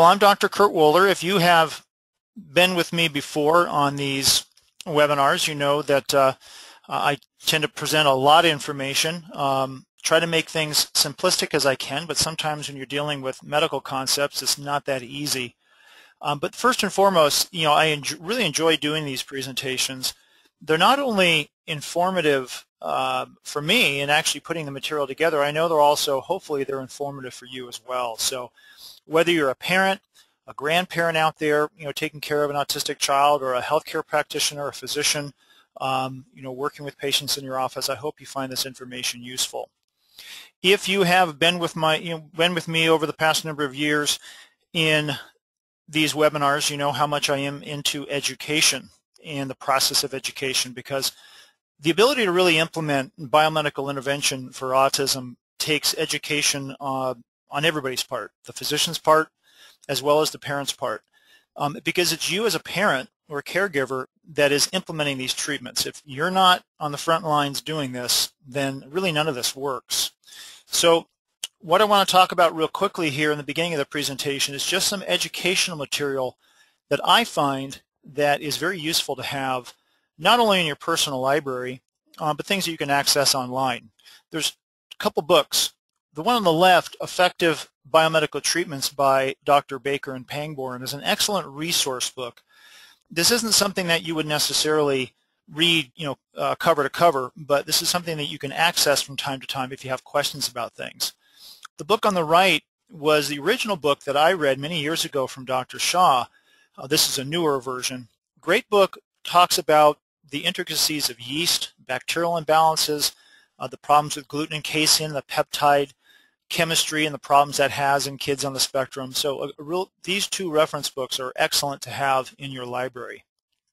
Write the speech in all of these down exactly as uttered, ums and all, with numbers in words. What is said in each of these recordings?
Well, I'm Doctor Kurt Woeller. If you have been with me before on these webinars, you know that uh, I tend to present a lot of information, um, try to make things simplistic as I can, but sometimes when you're dealing with medical concepts, it's not that easy. Um, but first and foremost, you know, I enjoy, really enjoy doing these presentations. They're not only informative uh, for me in actually putting the material together, I know they're also, hopefully, they're informative for you as well. So whether you're a parent, a grandparent out there, you know, taking care of an autistic child, or a healthcare practitioner, a physician, um, you know, working with patients in your office, I hope you find this information useful. If you have been with my, you know, been with me over the past number of years in these webinars, you know how much I am into education and the process of education, because the ability to really implement biomedical intervention for autism takes education uh, on everybody's part, the physician's part as well as the parent's part, um, because it's you as a parent or a caregiver that is implementing these treatments. If you're not on the front lines doing this, then really none of this works. So what I want to talk about real quickly here in the beginning of the presentation is just some educational material that I find that is very useful to have, not only in your personal library, uh, but things that you can access online. There's a couple books. The one on the left, Effective Biomedical Treatments by Doctor Baker and Pangborn, is an excellent resource book. This isn't something that you would necessarily read, you know, uh, cover to cover, but this is something that you can access from time to time if you have questions about things. The book on the right was the original book that I read many years ago from Doctor Shaw. Uh, this is a newer version. Great book, talks about the intricacies of yeast, bacterial imbalances, uh, the problems with gluten and casein, the peptide chemistry, and the problems that has in kids on the spectrum. So a, a real, these two reference books are excellent to have in your library.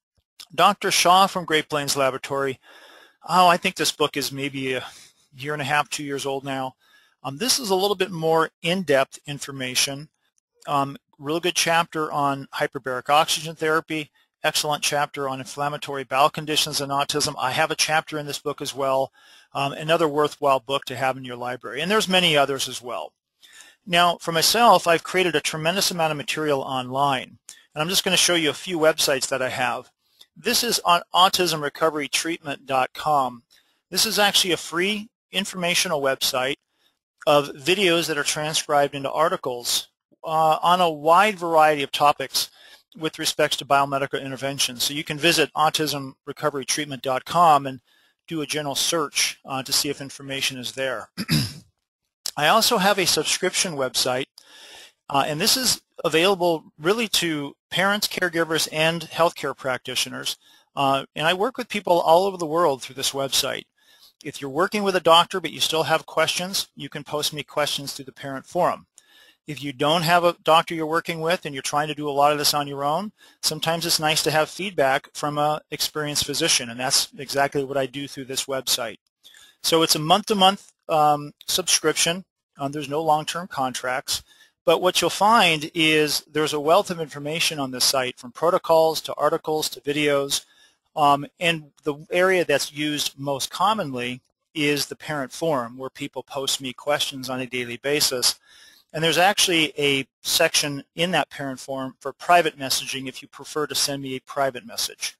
Doctor Shaw from Great Plains Laboratory, oh, I think this book is maybe a year and a half, two years old now. Um, this is a little bit more in-depth information. Um, real good chapter on hyperbaric oxygen therapy, excellent chapter on inflammatory bowel conditions and autism. I have a chapter in this book as well. Um, another worthwhile book to have in your library. And there's many others as well. Now, for myself, I've created a tremendous amount of material online. And I'm just going to show you a few websites that I have. This is on autism recovery treatment dot com. This is actually a free informational website of videos that are transcribed into articles uh, on a wide variety of topics with respect to biomedical intervention. So you can visit autism recovery treatment dot com and do a general search uh, to see if information is there. I also have a subscription website, uh, and this is available really to parents, caregivers, and healthcare practitioners. Uh, and I work with people all over the world through this website. If you're working with a doctor but you still have questions, you can post me questions through the parent forum. If you don't have a doctor you're working with and you're trying to do a lot of this on your own, sometimes it's nice to have feedback from an experienced physician, and that's exactly what I do through this website. So it's a month-to-month um, subscription. Um, there's no long-term contracts. But what you'll find is there's a wealth of information on this site, from protocols to articles to videos. Um, and the area that's used most commonly is the parent forum, where people post me questions on a daily basis. And there's actually a section in that parent forum for private messaging if you prefer to send me a private message.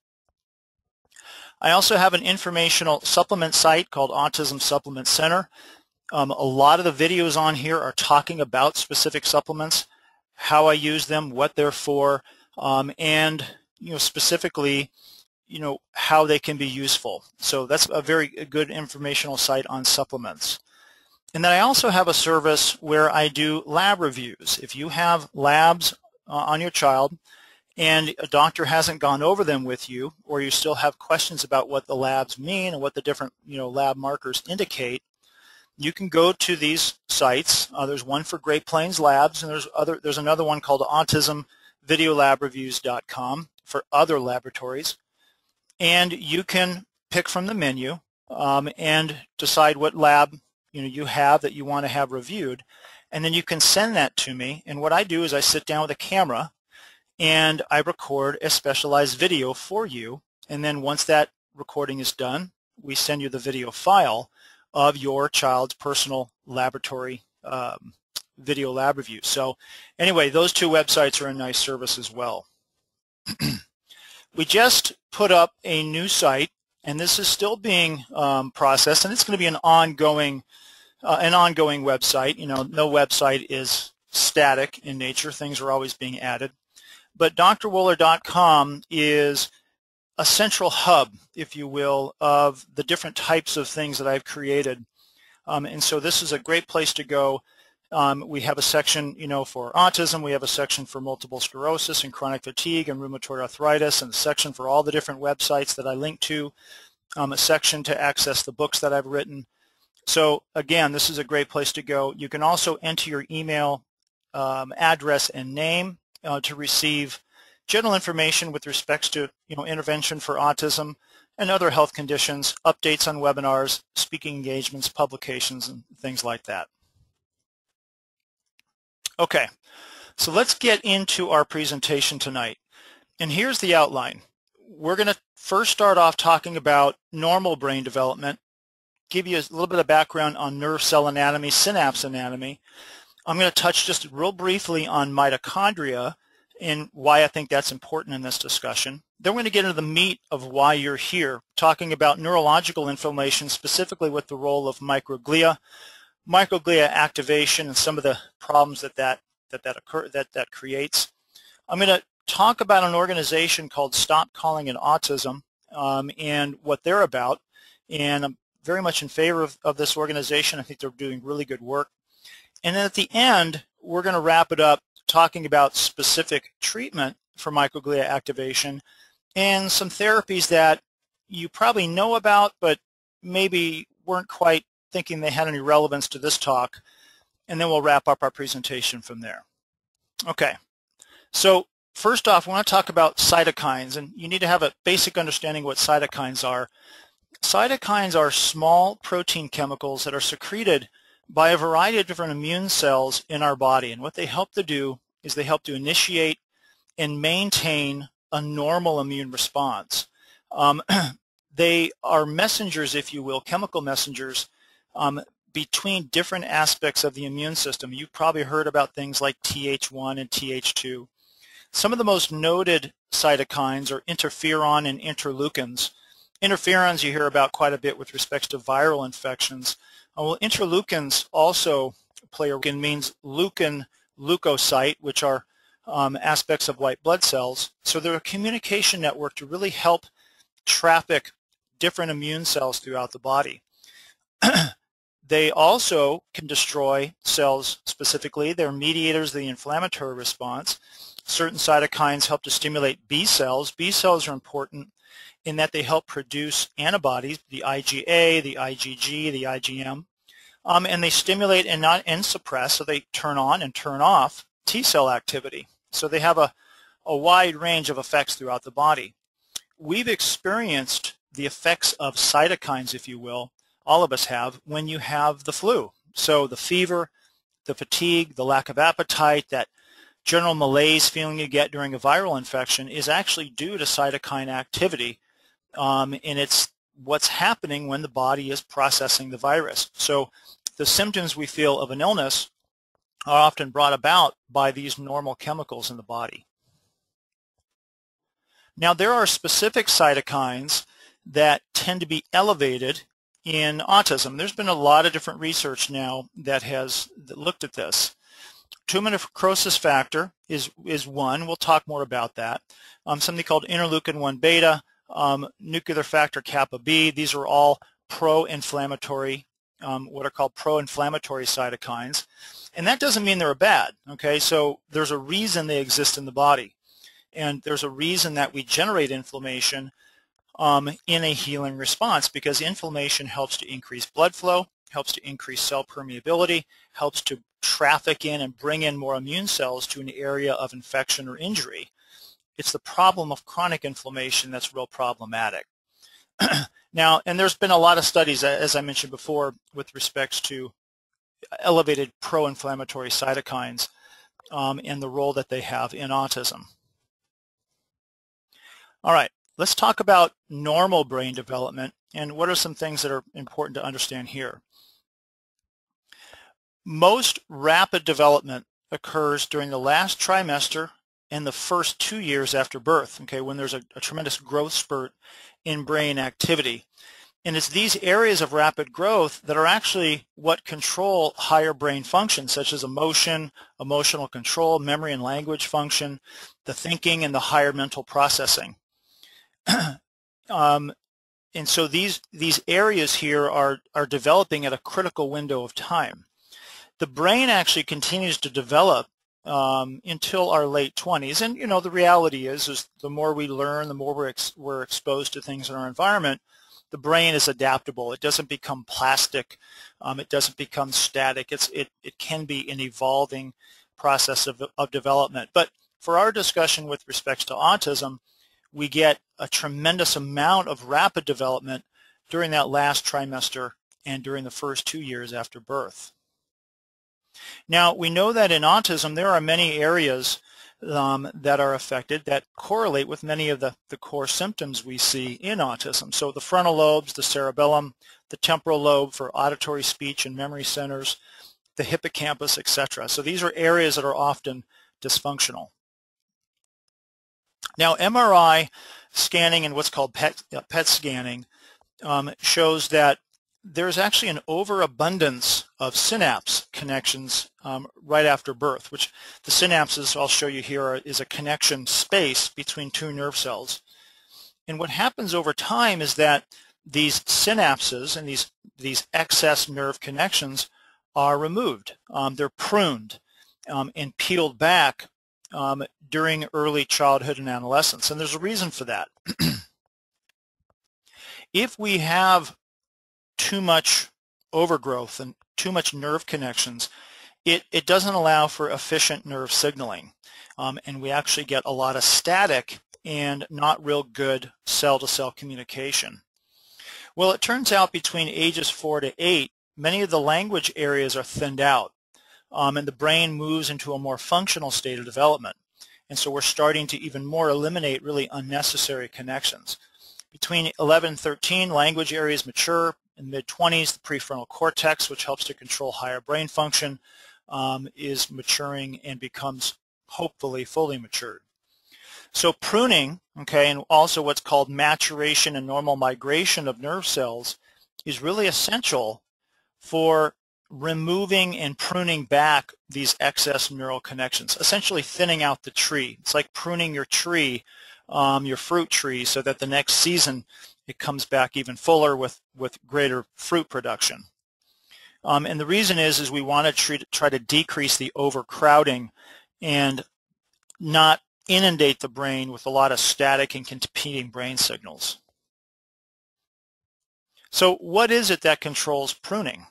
I also have an informational supplement site called Autism Supplement Center. Um, a lot of the videos on here are talking about specific supplements, how I use them, what they're for, um, and you know, specifically, you know, how they can be useful. So that's a very good informational site on supplements. And then I also have a service where I do lab reviews. If you have labs uh, on your child and a doctor hasn't gone over them with you, or you still have questions about what the labs mean and what the different, you know, lab markers indicate, you can go to these sites. Uh, there's one for Great Plains Labs, and there's other. There's another one called autism video lab reviews dot com for other laboratories. And you can pick from the menu um, and decide what lab you know you have that you want to have reviewed, and then you can send that to me. And what I do is I sit down with a camera and I record a specialized video for you, and then once that recording is done, we send you the video file of your child's personal laboratory um, video lab reviews. So anyway, those two websites are a nice service as well. We just put up a new site, and this is still being um, processed, and it's going to be an ongoing, uh, an ongoing website. You know, no website is static in nature; things are always being added. But D R woeller dot com is a central hub, if you will, of the different types of things that I've created, um, and so this is a great place to go. Um, we have a section, you know, for autism. We have a section for multiple sclerosis and chronic fatigue and rheumatoid arthritis, and a section for all the different websites that I link to, um, a section to access the books that I've written. So again, this is a great place to go. You can also enter your email um, address and name uh, to receive general information with respects to, you know, intervention for autism and other health conditions, updates on webinars, speaking engagements, publications, and things like that. Okay, so let's get into our presentation tonight. And here's the outline. We're going to first start off talking about normal brain development, give you a little bit of background on nerve cell anatomy, synapse anatomy. I'm going to touch just real briefly on mitochondria and why I think that's important in this discussion. Then we're going to get into the meat of why you're here, talking about neurological inflammation, specifically with the role of microglia, microglia activation, and some of the problems that that that that occur that that creates. I'm going to talk about an organization called Stop Calling It Autism um, and what they're about, and I'm very much in favor of, of this organization. I think they're doing really good work. And then at the end, we're going to wrap it up talking about specific treatment for microglia activation and some therapies that you probably know about, but maybe weren't quite thinking they had any relevance to this talk, and then we'll wrap up our presentation from there. Okay, so first off, we want to talk about cytokines, and you need to have a basic understanding what cytokines are. Cytokines are small protein chemicals that are secreted by a variety of different immune cells in our body, and what they help to do is they help to initiate and maintain a normal immune response. Um, they are messengers, if you will, chemical messengers um, between different aspects of the immune system. You've probably heard about things like T H one and T H two. Some of the most noted cytokines are interferon and interleukins. Interferons you hear about quite a bit with respect to viral infections. Uh, well, interleukins also play a role. It means leukin, leukocyte, which are um, aspects of white blood cells. So they're a communication network to really help traffic different immune cells throughout the body. They also can destroy cells specifically. They're mediators of the inflammatory response. Certain cytokines help to stimulate B cells. B cells are important in that they help produce antibodies, the I G A, the I G G, the I G M, um, and they stimulate and not and suppress, so they turn on and turn off T cell activity. So they have a, a wide range of effects throughout the body. We've experienced the effects of cytokines, if you will, all of us have, when you have the flu. So the fever, the fatigue, the lack of appetite, that general malaise feeling you get during a viral infection is actually due to cytokine activity, um, and it's what's happening when the body is processing the virus. So the symptoms we feel of an illness are often brought about by these normal chemicals in the body. Now, there are specific cytokines that tend to be elevated in autism. There's been a lot of different research now that has that looked at this. Tumor necrosis factor is, is one. We'll talk more about that. Um, something called interleukin one beta, um, nuclear factor kappa B. These are all pro-inflammatory, um, what are called pro-inflammatory cytokines. And that doesn't mean they're bad, okay? So there's a reason they exist in the body. And there's a reason that we generate inflammation um, in a healing response, because inflammation helps to increase blood flow, helps to increase cell permeability, helps to traffic in and bring in more immune cells to an area of infection or injury. It's the problem of chronic inflammation that's real problematic. Now, and there's been a lot of studies, as I mentioned before, with respects to elevated pro-inflammatory cytokines um, and the role that they have in autism. All right, let's talk about normal brain development and what are some things that are important to understand here. most rapid development occurs during the last trimester and the first two years after birth, okay, when there's a, a tremendous growth spurt in brain activity. And it's these areas of rapid growth that are actually what control higher brain functions, such as emotion, emotional control, memory and language function, the thinking, and the higher mental processing. um, and so these, these areas here are, are developing at a critical window of time. The brain actually continues to develop um, until our late twenties. And, you know, the reality is, is the more we learn, the more we're, ex we're exposed to things in our environment, the brain is adaptable. It doesn't become plastic. Um, it doesn't become static. It's, it, it can be an evolving process of, of development. But for our discussion with respect to autism, we get a tremendous amount of rapid development during that last trimester and during the first two years after birth. Now, we know that in autism there are many areas um, that are affected that correlate with many of the, the core symptoms we see in autism. So the frontal lobes, the cerebellum, the temporal lobe for auditory, speech, and memory centers, the hippocampus, et cetera. So these are areas that are often dysfunctional. Now, M R I scanning and what's called P E T, uh, P E T scanning um, shows that there's actually an overabundance of synapse connections um, right after birth, which the synapses I'll show you here are, is a connection space between two nerve cells. And what happens over time is that these synapses and these, these excess nerve connections are removed. Um, they're pruned um, and peeled back um, during early childhood and adolescence. And there's a reason for that. If we have too much overgrowth and too much nerve connections, it, it doesn't allow for efficient nerve signaling. Um, and we actually get a lot of static and not real good cell-to-cell communication. Well, it turns out between ages four to eight, many of the language areas are thinned out, um, and the brain moves into a more functional state of development. And so we're starting to even more eliminate really unnecessary connections. Between eleven and thirteen, language areas mature. In mid twenties, the prefrontal cortex, which helps to control higher brain function, um, is maturing and becomes hopefully fully matured. So pruning, okay, and also what's called maturation and normal migration of nerve cells is really essential for removing and pruning back these excess neural connections, essentially thinning out the tree. It's like pruning your tree, um, your fruit tree, so that the next season it comes back even fuller with, with greater fruit production. Um, and the reason is, is we want to treat, try to decrease the overcrowding and not inundate the brain with a lot of static and competing brain signals. So what is it that controls pruning?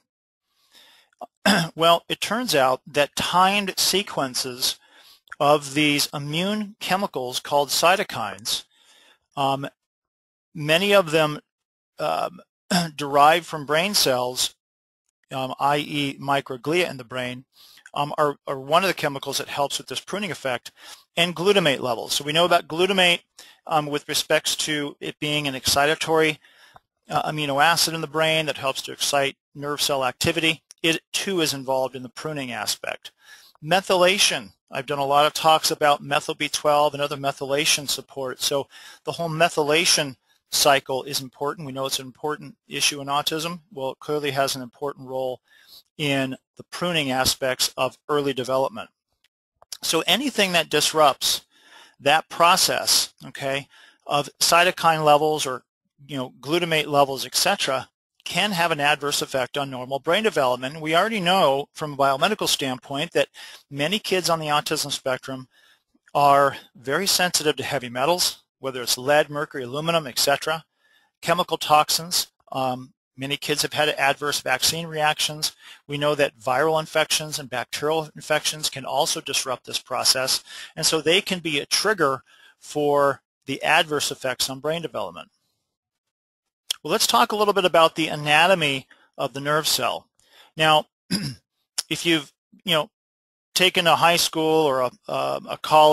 Well, it turns out that timed sequences of these immune chemicals called cytokines, um, many of them um, derived from brain cells, um, that is microglia in the brain, um, are, are one of the chemicals that helps with this pruning effect, and glutamate levels. So we know about glutamate um, with respects to it being an excitatory uh, amino acid in the brain that helps to excite nerve cell activity. It too is involved in the pruning aspect. Methylation. I've done a lot of talks about methyl B twelve and other methylation support. So the whole methylation cycle is important. We know it's an important issue in autism. Well, it clearly has an important role in the pruning aspects of early development. So anything that disrupts that process, okay, of cytokine levels or, you know, glutamate levels, et cetera, can have an adverse effect on normal brain development. We already know from a biomedical standpoint that many kids on the autism spectrum are very sensitive to heavy metals, whether it's lead, mercury, aluminum, et cetera, chemical toxins. Um, many kids have had adverse vaccine reactions. We know that viral infections and bacterial infections can also disrupt this process, and so they can be a trigger for the adverse effects on brain development. Well, let's talk a little bit about the anatomy of the nerve cell. Now, if you've, you know, taken a high school or a, uh, a college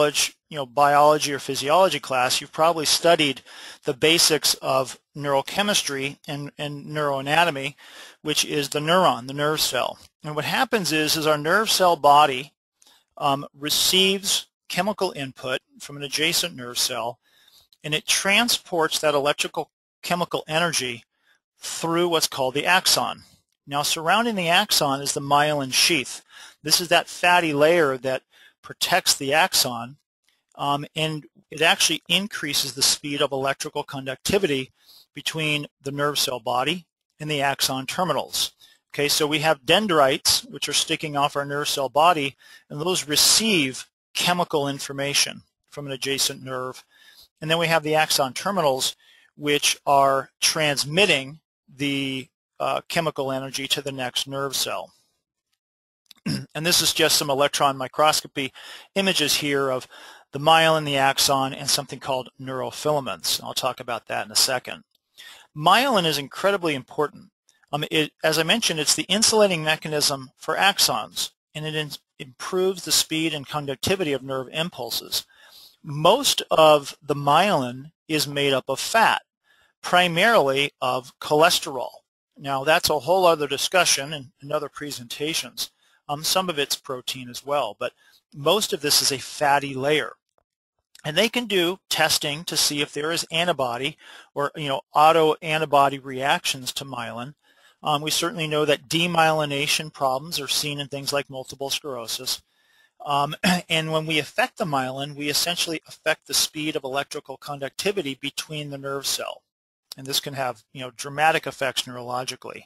you know, biology or physiology class, you've probably studied the basics of neurochemistry and, and neuroanatomy, which is the neuron, the nerve cell. And what happens is, is our nerve cell body um, receives chemical input from an adjacent nerve cell, and it transports that electrical chemical energy through what's called the axon. Now, surrounding the axon is the myelin sheath. This is that fatty layer that protects the axon, um, and it actually increases the speed of electrical conductivity between the nerve cell body and the axon terminals. Okay, so we have dendrites, which are sticking off our nerve cell body, and those receive chemical information from an adjacent nerve. And then we have the axon terminals, which are transmitting the uh, chemical energy to the next nerve cell. And this is just some electron microscopy images here of the myelin, the axon, and something called neurofilaments. I'll talk about that in a second. Myelin is incredibly important. Um, it, as I mentioned, it's the insulating mechanism for axons, and it in, improves the speed and conductivity of nerve impulses. Most of the myelin is made up of fat, primarily of cholesterol. Now, that's a whole other discussion in, in other presentations. Um, some of it's protein as well, but most of this is a fatty layer. And they can do testing to see if there is antibody or, you know, autoantibody reactions to myelin. Um, we certainly know that demyelination problems are seen in things like multiple sclerosis. Um, and when we affect the myelin, we essentially affect the speed of electrical conductivity between the nerve cell. And this can have, you know, dramatic effects neurologically.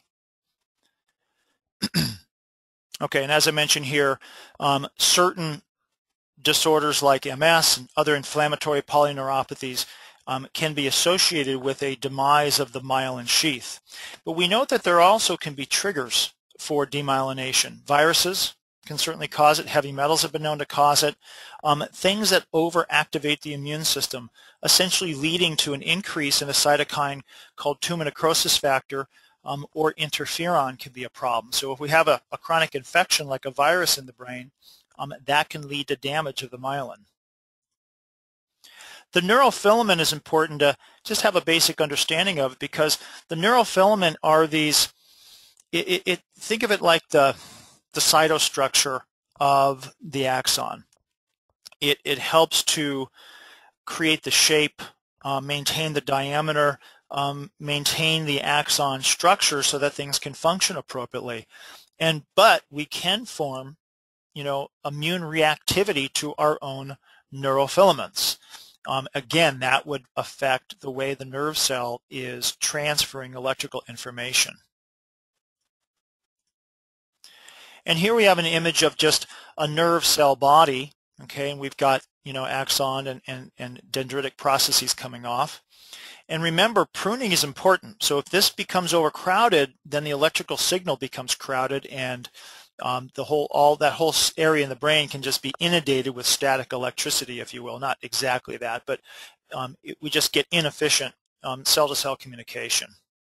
Okay, and as I mentioned here, um, certain disorders like M S and other inflammatory polyneuropathies um, can be associated with a demise of the myelin sheath. But we note that there also can be triggers for demyelination. Viruses can certainly cause it. Heavy metals have been known to cause it. Um, things that overactivate the immune system, essentially leading to an increase in a cytokine called tumor necrosis factor, um, or interferon, can be a problem. So if we have a, a chronic infection like a virus in the brain, um, that can lead to damage of the myelin. The neurofilament is important to just have a basic understanding of, because the neurofilament are these, it, it, it, think of it like the, the cytostructure of the axon. It, it helps to create the shape, uh, maintain the diameter, um, maintain the axon structure so that things can function appropriately. And but we can form, you know, immune reactivity to our own neurofilaments. Um, again, that would affect the way the nerve cell is transferring electrical information. And here we have an image of just a nerve cell body, okay, and we've got, you know, axon and, and, and dendritic processes coming off. And remember, pruning is important. So if this becomes overcrowded, then the electrical signal becomes crowded, and um, the whole, all that whole area in the brain can just be inundated with static electricity, if you will. Not exactly that, but um, it, we just get inefficient um, cell-to-cell communication.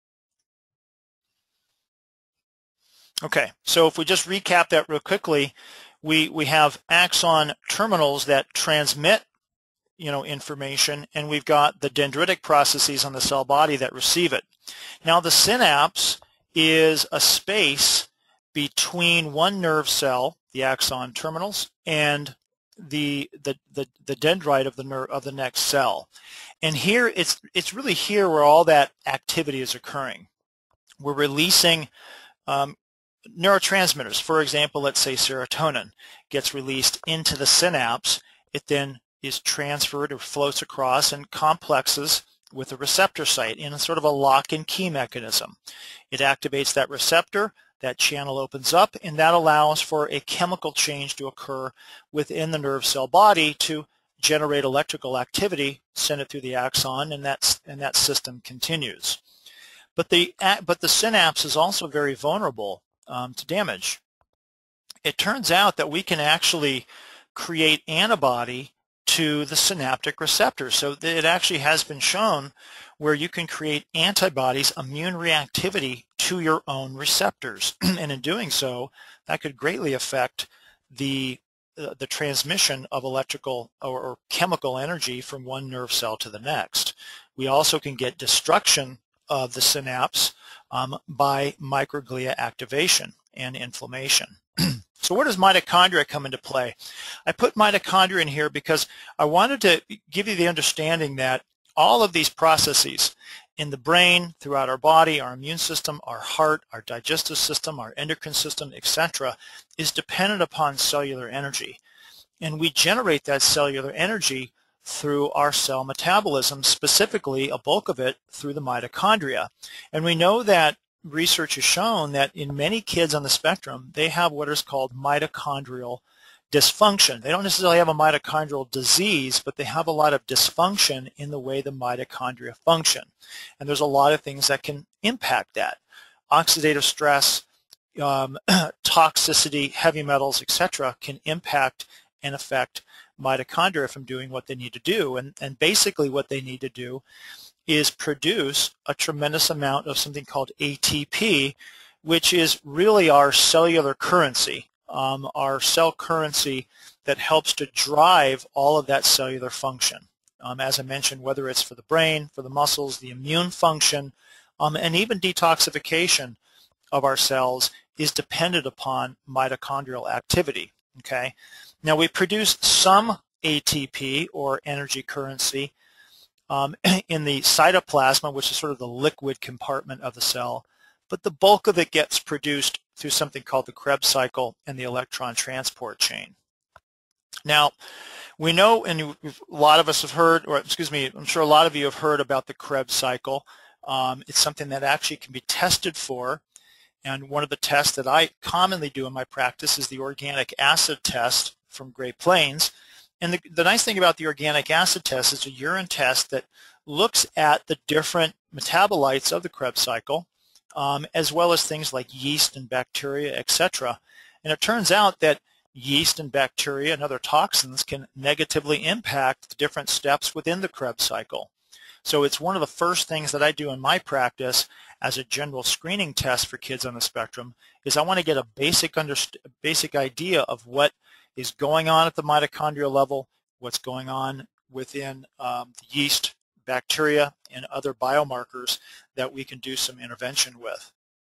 Okay, so if we just recap that real quickly, we, we have axon terminals that transmit, you know, information, and we've got the dendritic processes on the cell body that receive it. Now, the synapse is a space between one nerve cell, the axon terminals, and the the the, the dendrite of the nerve of the next cell. And here, it's it's really here where all that activity is occurring. We're releasing um, neurotransmitters. For example, let's say serotonin gets released into the synapse. It then is transferred or floats across and complexes with a receptor site in a sort of a lock and key mechanism. It activates that receptor, that channel opens up, and that allows for a chemical change to occur within the nerve cell body to generate electrical activity, send it through the axon, and that's and that system continues. But the but the synapse is also very vulnerable um, to damage. It turns out that we can actually create antibody to the synaptic receptors. So it actually has been shown where you can create antibodies, immune reactivity to your own receptors. And in doing so, that could greatly affect the, uh, the transmission of electrical or, or chemical energy from one nerve cell to the next. We also can get destruction of the synapse um, by microglia activation and inflammation. So where does mitochondria come into play? I put mitochondria in here because I wanted to give you the understanding that all of these processes in the brain, throughout our body, our immune system, our heart, our digestive system, our endocrine system, et cetera, is dependent upon cellular energy. And we generate that cellular energy through our cell metabolism, specifically a bulk of it through the mitochondria. And we know that research has shown that in many kids on the spectrum, they have what is called mitochondrial dysfunction. They don't necessarily have a mitochondrial disease, but they have a lot of dysfunction in the way the mitochondria function. And there's a lot of things that can impact that. Oxidative stress, um, toxicity, heavy metals, et cetera can impact and affect mitochondria from doing what they need to do. And, and basically what they need to do is produce a tremendous amount of something called A T P, which is really our cellular currency, um, our cell currency that helps to drive all of that cellular function. Um, as I mentioned, whether it's for the brain, for the muscles, the immune function, um, and even detoxification of our cells is dependent upon mitochondrial activity. Okay. Now we produce some A T P or energy currency Um, in the cytoplasm, which is sort of the liquid compartment of the cell, but the bulk of it gets produced through something called the Krebs cycle and the electron transport chain. Now, we know, and a lot of us have heard, or excuse me, I'm sure a lot of you have heard about the Krebs cycle. Um, it's something that actually can be tested for, and one of the tests that I commonly do in my practice is the organic acid test from Great Plains. And the, the nice thing about the organic acid test is a urine test that looks at the different metabolites of the Krebs cycle, um, as well as things like yeast and bacteria, et cetera. And it turns out that yeast and bacteria and other toxins can negatively impact the different steps within the Krebs cycle. So it's one of the first things that I do in my practice as a general screening test for kids on the spectrum is I want to get a basic, underst basic idea of what is going on at the mitochondrial level, what's going on within um, the yeast, bacteria, and other biomarkers that we can do some intervention with.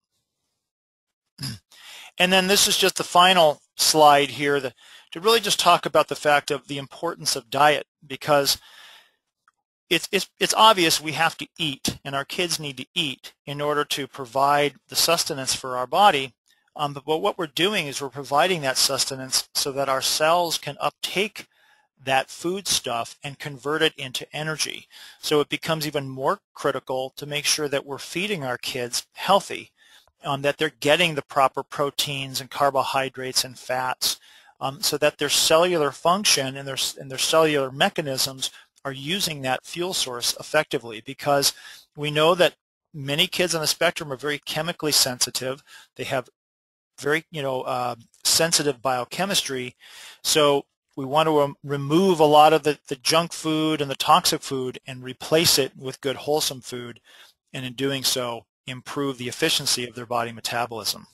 And then this is just the final slide here that, to really just talk about the fact of the importance of diet, because it's, it's, it's obvious we have to eat, and our kids need to eat in order to provide the sustenance for our body. Um, but, but what we're doing is we're providing that sustenance so that our cells can uptake that food stuff and convert it into energy. So it becomes even more critical to make sure that we're feeding our kids healthy, um, that they're getting the proper proteins and carbohydrates and fats, um, so that their cellular function and their, and their cellular mechanisms are using that fuel source effectively, because we know that many kids on the spectrum are very chemically sensitive. They have very, you know, uh, sensitive biochemistry. So we want to um, remove a lot of the, the junk food and the toxic food and replace it with good wholesome food, and in doing so improve the efficiency of their body metabolism.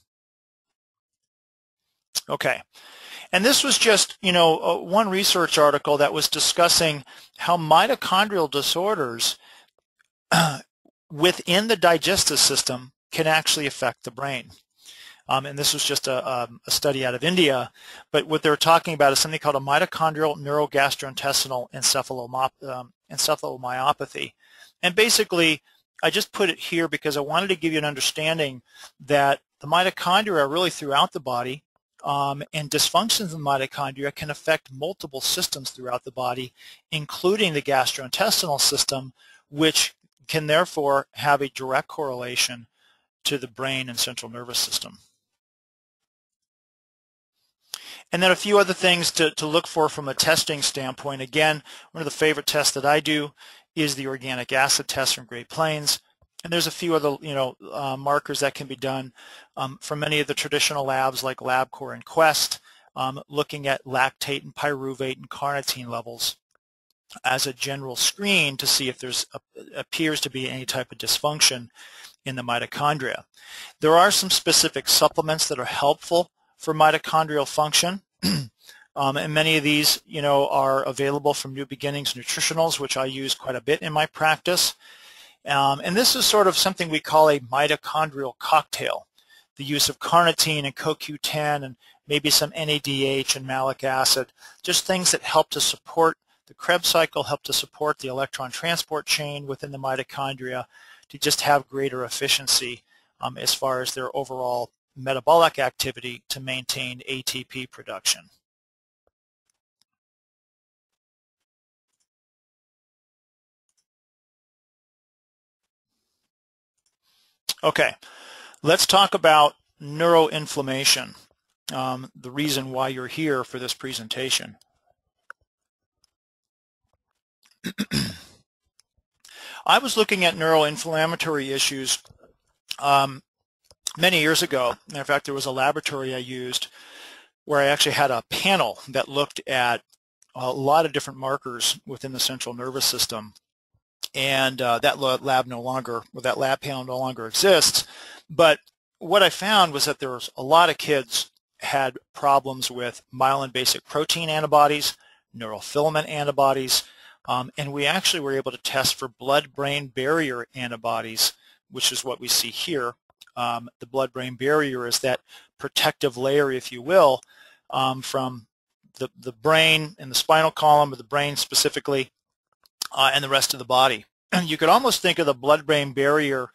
Okay, and this was just, you know, uh, one research article that was discussing how mitochondrial disorders uh, within the digestive system can actually affect the brain. Um, and this was just a, um, a study out of India, but what they were talking about is something called a mitochondrial neurogastrointestinal um, encephalomyopathy. And basically, I just put it here because I wanted to give you an understanding that the mitochondria are really throughout the body, um, and dysfunctions in the mitochondria can affect multiple systems throughout the body, including the gastrointestinal system, which can therefore have a direct correlation to the brain and central nervous system. And then a few other things to, to look for from a testing standpoint. Again, one of the favorite tests that I do is the organic acid test from Great Plains. And there's a few other, you know, uh, markers that can be done um, from many of the traditional labs like LabCorp and Quest, um, looking at lactate and pyruvate and carnitine levels as a general screen to see if there's a, appears to be any type of dysfunction in the mitochondria. There are some specific supplements that are helpful for mitochondrial function. Um, and many of these, you know, are available from New Beginnings Nutritionals, which I use quite a bit in my practice. Um, and this is sort of something we call a mitochondrial cocktail. The use of carnitine and co Q ten and maybe some N A D H and malic acid, just things that help to support the Krebs cycle, help to support the electron transport chain within the mitochondria to just have greater efficiency um, as far as their overall metabolic activity to maintain A T P production. Okay, let's talk about neuroinflammation, um, the reason why you're here for this presentation. I was looking at neuroinflammatory issues um, many years ago. In fact, there was a laboratory I used where I actually had a panel that looked at a lot of different markers within the central nervous system. And uh, that lab no longer, well, that lab panel no longer exists. But what I found was that there was a lot of kids had problems with myelin basic protein antibodies, neurofilament antibodies, um, and we actually were able to test for blood-brain barrier antibodies, which is what we see here. Um, the blood-brain barrier is that protective layer, if you will, um, from the, the brain and the spinal column, or the brain specifically, Uh, and the rest of the body. You could almost think of the blood-brain barrier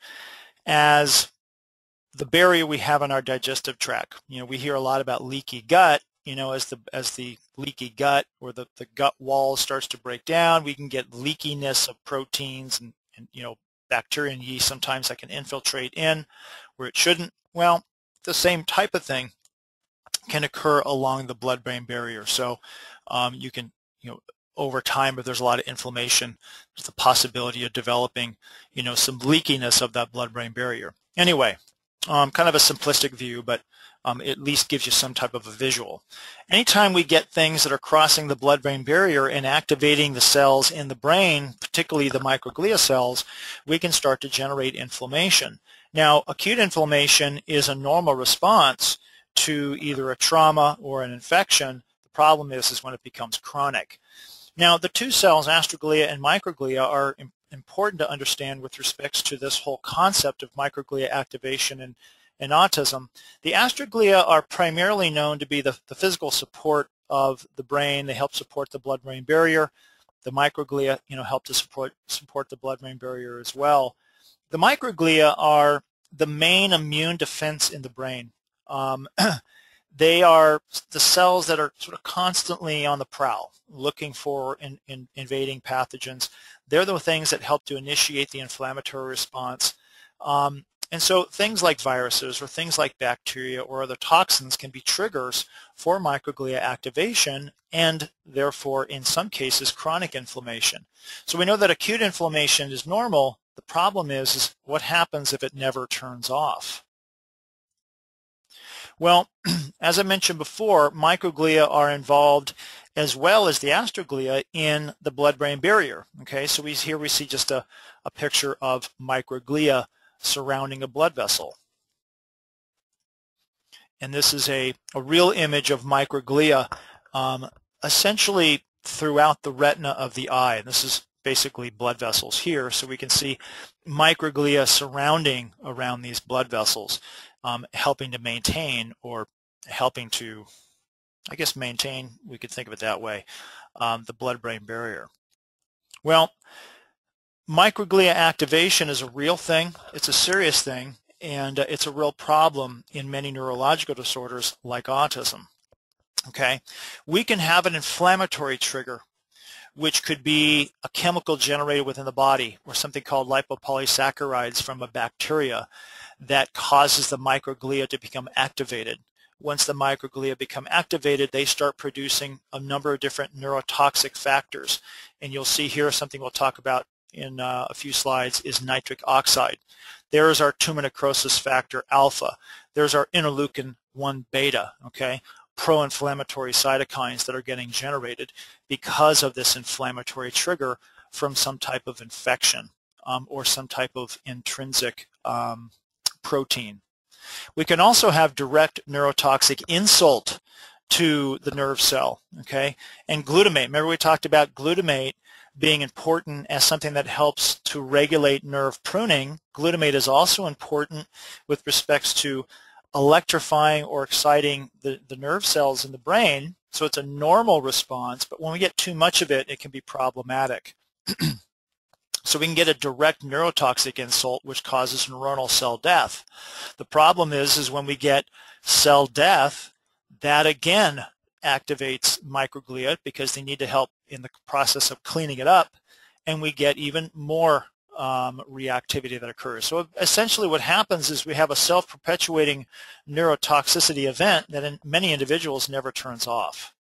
as the barrier we have in our digestive tract. You know, we hear a lot about leaky gut. You know, as the as the leaky gut or the, the gut wall starts to break down, we can get leakiness of proteins and, and you know, bacteria and yeast sometimes that can infiltrate in where it shouldn't. Well, the same type of thing can occur along the blood-brain barrier. So um, you can, you know, over time, if there's a lot of inflammation, there's the possibility of developing, you know, some leakiness of that blood-brain barrier. Anyway, um, kind of a simplistic view, but um, it at least gives you some type of a visual. Anytime we get things that are crossing the blood-brain barrier and activating the cells in the brain, particularly the microglia cells, we can start to generate inflammation. Now, acute inflammation is a normal response to either a trauma or an infection. The problem is, is when it becomes chronic. Now, the two cells, astroglia and microglia, are im important to understand with respect to this whole concept of microglia activation in, in autism. The astroglia are primarily known to be the, the physical support of the brain. They help support the blood-brain barrier. The microglia, you know, help to support, support the blood-brain barrier as well. The microglia are the main immune defense in the brain. Um, They are the cells that are sort of constantly on the prowl, looking for in, in invading pathogens. They're the things that help to initiate the inflammatory response. Um, and so things like viruses or things like bacteria or other toxins can be triggers for microglia activation and therefore, in some cases, chronic inflammation. So we know that acute inflammation is normal. The problem is, is what happens if it never turns off? Well, as I mentioned before, microglia are involved as well as the astroglia in the blood-brain barrier. Okay, so we, here we see just a, a picture of microglia surrounding a blood vessel. And this is a, a real image of microglia um, essentially throughout the retina of the eye. And this is basically blood vessels here, so we can see microglia surrounding around these blood vessels, um, helping to maintain or helping to, I guess maintain, we could think of it that way, um, the blood-brain barrier. Well, microglia activation is a real thing. It's a serious thing, and uh, it's a real problem in many neurological disorders like autism. Okay, we can have an inflammatory trigger, which could be a chemical generated within the body or something called lipopolysaccharides from a bacteria that causes the microglia to become activated. Once the microglia become activated, they start producing a number of different neurotoxic factors. And you'll see here something we'll talk about in uh, a few slides is nitric oxide. There's our tumor necrosis factor alpha. There's our interleukin one beta, okay? Pro-inflammatory cytokines that are getting generated because of this inflammatory trigger from some type of infection um, or some type of intrinsic um, protein. We can also have direct neurotoxic insult to the nerve cell, okay? And glutamate, remember we talked about glutamate being important as something that helps to regulate nerve pruning. Glutamate is also important with respects to electrifying or exciting the, the nerve cells in the brain, so it's a normal response, but when we get too much of it, it can be problematic. So we can get a direct neurotoxic insult which causes neuronal cell death. The problem is, is when we get cell death, that again activates microglia because they need to help in the process of cleaning it up, and we get even more um, reactivity that occurs. So essentially what happens is we have a self-perpetuating neurotoxicity event that in many individuals never turns off.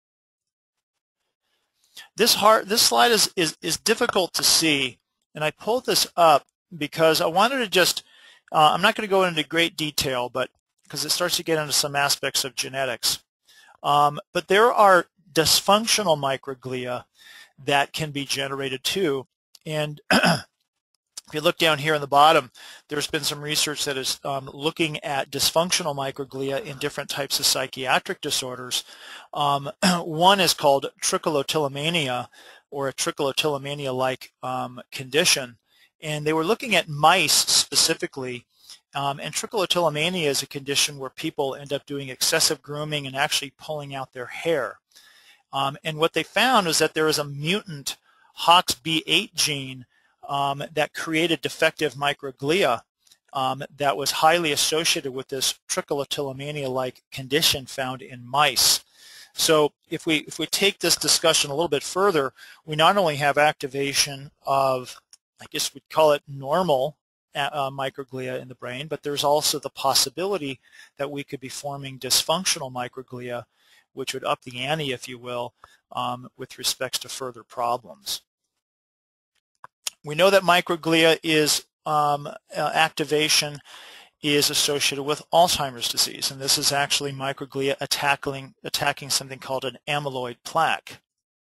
This, hard, this slide is, is, is difficult to see, and I pulled this up because I wanted to just, uh, I'm not going to go into great detail, but because it starts to get into some aspects of genetics. Um, but there are dysfunctional microglia that can be generated too. And if you look down here on the bottom, there's been some research that is um, looking at dysfunctional microglia in different types of psychiatric disorders. Um, one is called trichotillomania, or a trichotillomania-like um, condition. And they were looking at mice specifically. Um, and trichotillomania is a condition where people end up doing excessive grooming and actually pulling out their hair. Um, and what they found was that there is a mutant H O X B eight gene um, that created defective microglia um, that was highly associated with this trichotillomania-like condition found in mice. So if we, if we take this discussion a little bit further, we not only have activation of, I guess we'd call it normal uh, microglia in the brain, but there's also the possibility that we could be forming dysfunctional microglia, which would up the ante, if you will, um, with respects to further problems. We know that microglia is um, uh, activation is associated with Alzheimer's disease, and this is actually microglia attacking, attacking something called an amyloid plaque.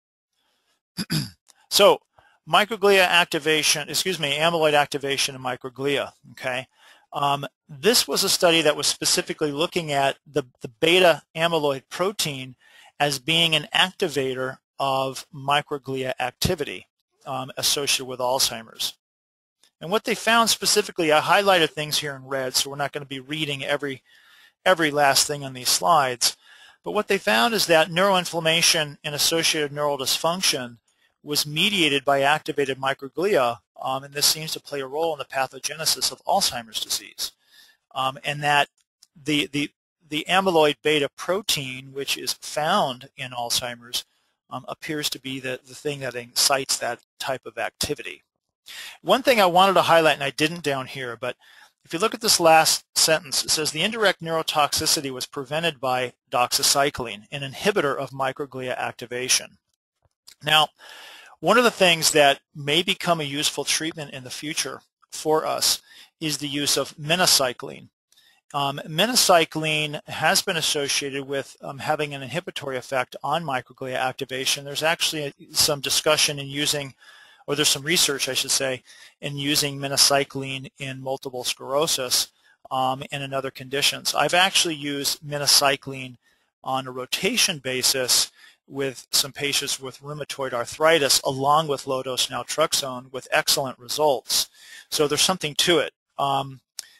So microglia activation, excuse me, amyloid activation in microglia, okay? Um, this was a study that was specifically looking at the, the beta amyloid protein as being an activator of microglia activity um, associated with Alzheimer's. And what they found specifically, I highlighted things here in red, so we're not going to be reading every, every last thing on these slides. But what they found is that neuroinflammation and associated neural dysfunction was mediated by activated microglia, um, and this seems to play a role in the pathogenesis of Alzheimer's disease. Um, and that the, the, the amyloid beta protein, which is found in Alzheimer's, um, appears to be the, the thing that incites that type of activity. One thing I wanted to highlight, and I didn't down here, but if you look at this last sentence, it says the indirect neurotoxicity was prevented by doxycycline, an inhibitor of microglia activation. Now, one of the things that may become a useful treatment in the future for us is the use of minocycline. Um, minocycline has been associated with um, having an inhibitory effect on microglia activation. There's actually a, some discussion in using, or there's some research, I should say, in using minocycline in multiple sclerosis um, and in other conditions. I've actually used minocycline on a rotation basis with some patients with rheumatoid arthritis along with low-dose naltrexone with excellent results. So there's something to it. Um,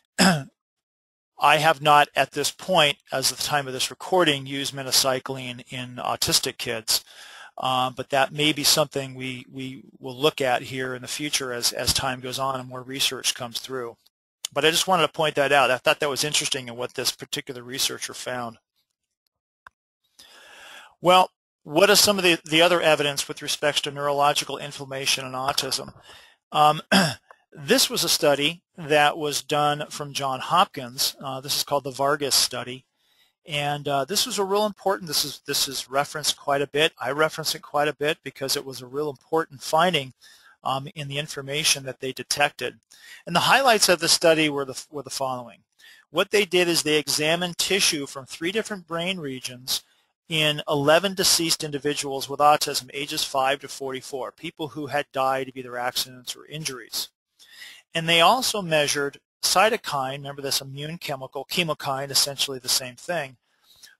I have not at this point, as of the time of this recording, used minocycline in autistic kids. Um, but that may be something we, we will look at here in the future as, as time goes on and more research comes through. But I just wanted to point that out. I thought that was interesting in what this particular researcher found. Well, what is some of the, the other evidence with respect to neurological inflammation and autism? Um, this was a study that was done from Johns Hopkins. Uh, this is called the Vargas study. And uh, this was a real important, this is, this is referenced quite a bit. I reference it quite a bit because it was a real important finding um, in the information that they detected. And the highlights of the study were the, were the following. What they did is they examined tissue from three different brain regions in eleven deceased individuals with autism, ages five to forty-four, people who had died of either accidents or injuries. And they also measured cytokine, remember this immune chemical, chemokine, essentially the same thing,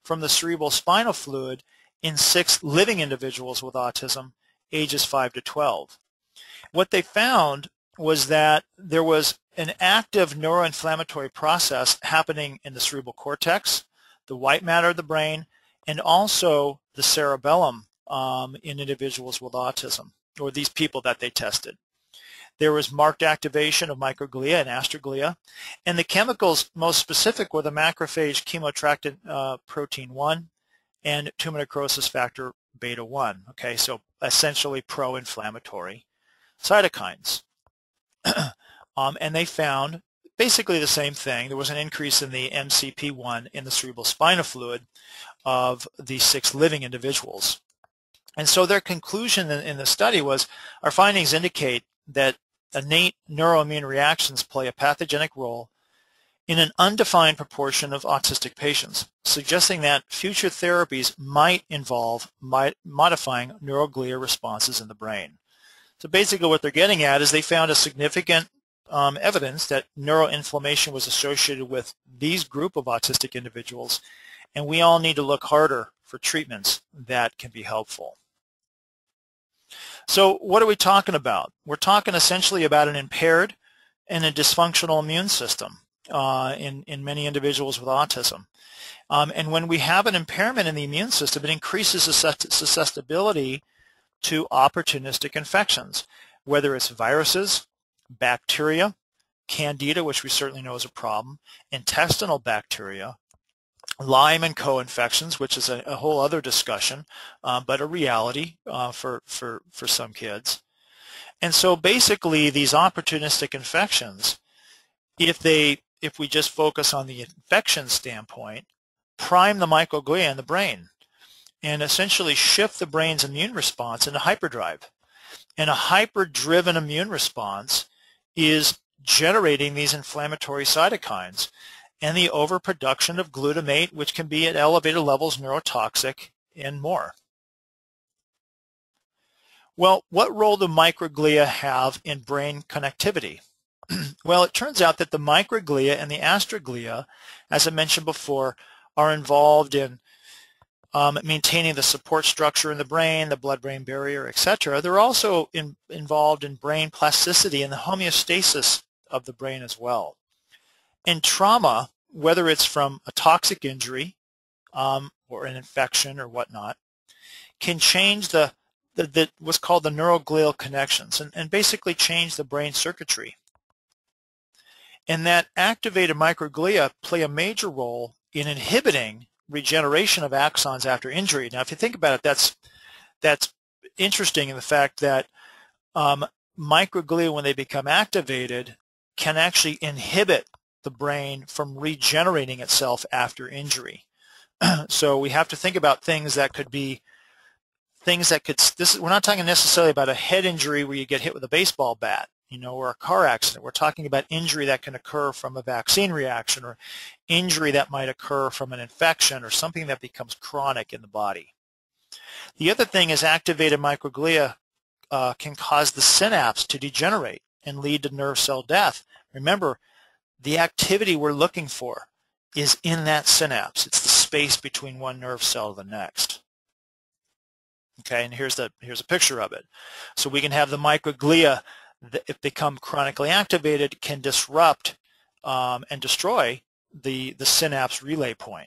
from the cerebral spinal fluid in six living individuals with autism, ages five to twelve. What they found was that there was an active neuroinflammatory process happening in the cerebral cortex, the white matter of the brain, and also the cerebellum um, in individuals with autism, or these people that they tested. There was marked activation of microglia and astroglia, and the chemicals most specific were the macrophage chemotactin uh, protein one and tumor necrosis factor beta one, okay, so essentially pro-inflammatory cytokines. um, and they found basically the same thing. There was an increase in the M C P one in the cerebral spinal fluid of the six living individuals. And so their conclusion in, in the study was, our findings indicate that innate neuroimmune reactions play a pathogenic role in an undefined proportion of autistic patients, suggesting that future therapies might involve might modifying neuroglia responses in the brain. So basically what they're getting at is they found a significant um, evidence that neuroinflammation was associated with these group of autistic individuals, and we all need to look harder for treatments that can be helpful. So what are we talking about? We're talking essentially about an impaired and a dysfunctional immune system uh, in, in many individuals with autism. Um, and when we have an impairment in the immune system, it increases susceptibility to opportunistic infections, whether it's viruses, bacteria, candida, which we certainly know is a problem, intestinal bacteria, Lyme and co-infections, which is a, a whole other discussion, uh, but a reality uh, for, for, for some kids. And so basically these opportunistic infections, if, they, if we just focus on the infection standpoint, prime the microglia in the brain and essentially shift the brain's immune response into hyperdrive. And a hyper-driven immune response is generating these inflammatory cytokines and the overproduction of glutamate, which can be at elevated levels neurotoxic, and more. Well, what role do microglia have in brain connectivity? Well, it turns out that the microglia and the astroglia, as I mentioned before, are involved in um, maintaining the support structure in the brain, the blood-brain barrier, et cetera. They're also in, involved in brain plasticity and the homeostasis of the brain as well. In trauma, whether it's from a toxic injury um, or an infection or whatnot, can change the, the, the what's called the neuroglial connections and, and basically change the brain circuitry. And that activated microglia play a major role in inhibiting regeneration of axons after injury. Now, if you think about it, that's, that's interesting in the fact that um, microglia, when they become activated, can actually inhibit the brain from regenerating itself after injury. So we have to think about things that could be things that could, this, we're not talking necessarily about a head injury where you get hit with a baseball bat, you know, or a car accident. We're talking about injury that can occur from a vaccine reaction or injury that might occur from an infection or something that becomes chronic in the body. The other thing is activated microglia uh, can cause the synapse to degenerate and lead to nerve cell death. Remember, the activity we're looking for is in that synapse. It's the space between one nerve cell to the next. Okay, and here's the here's a picture of it. So we can have the microglia that, if become chronically activated, can disrupt um, and destroy the the synapse relay point.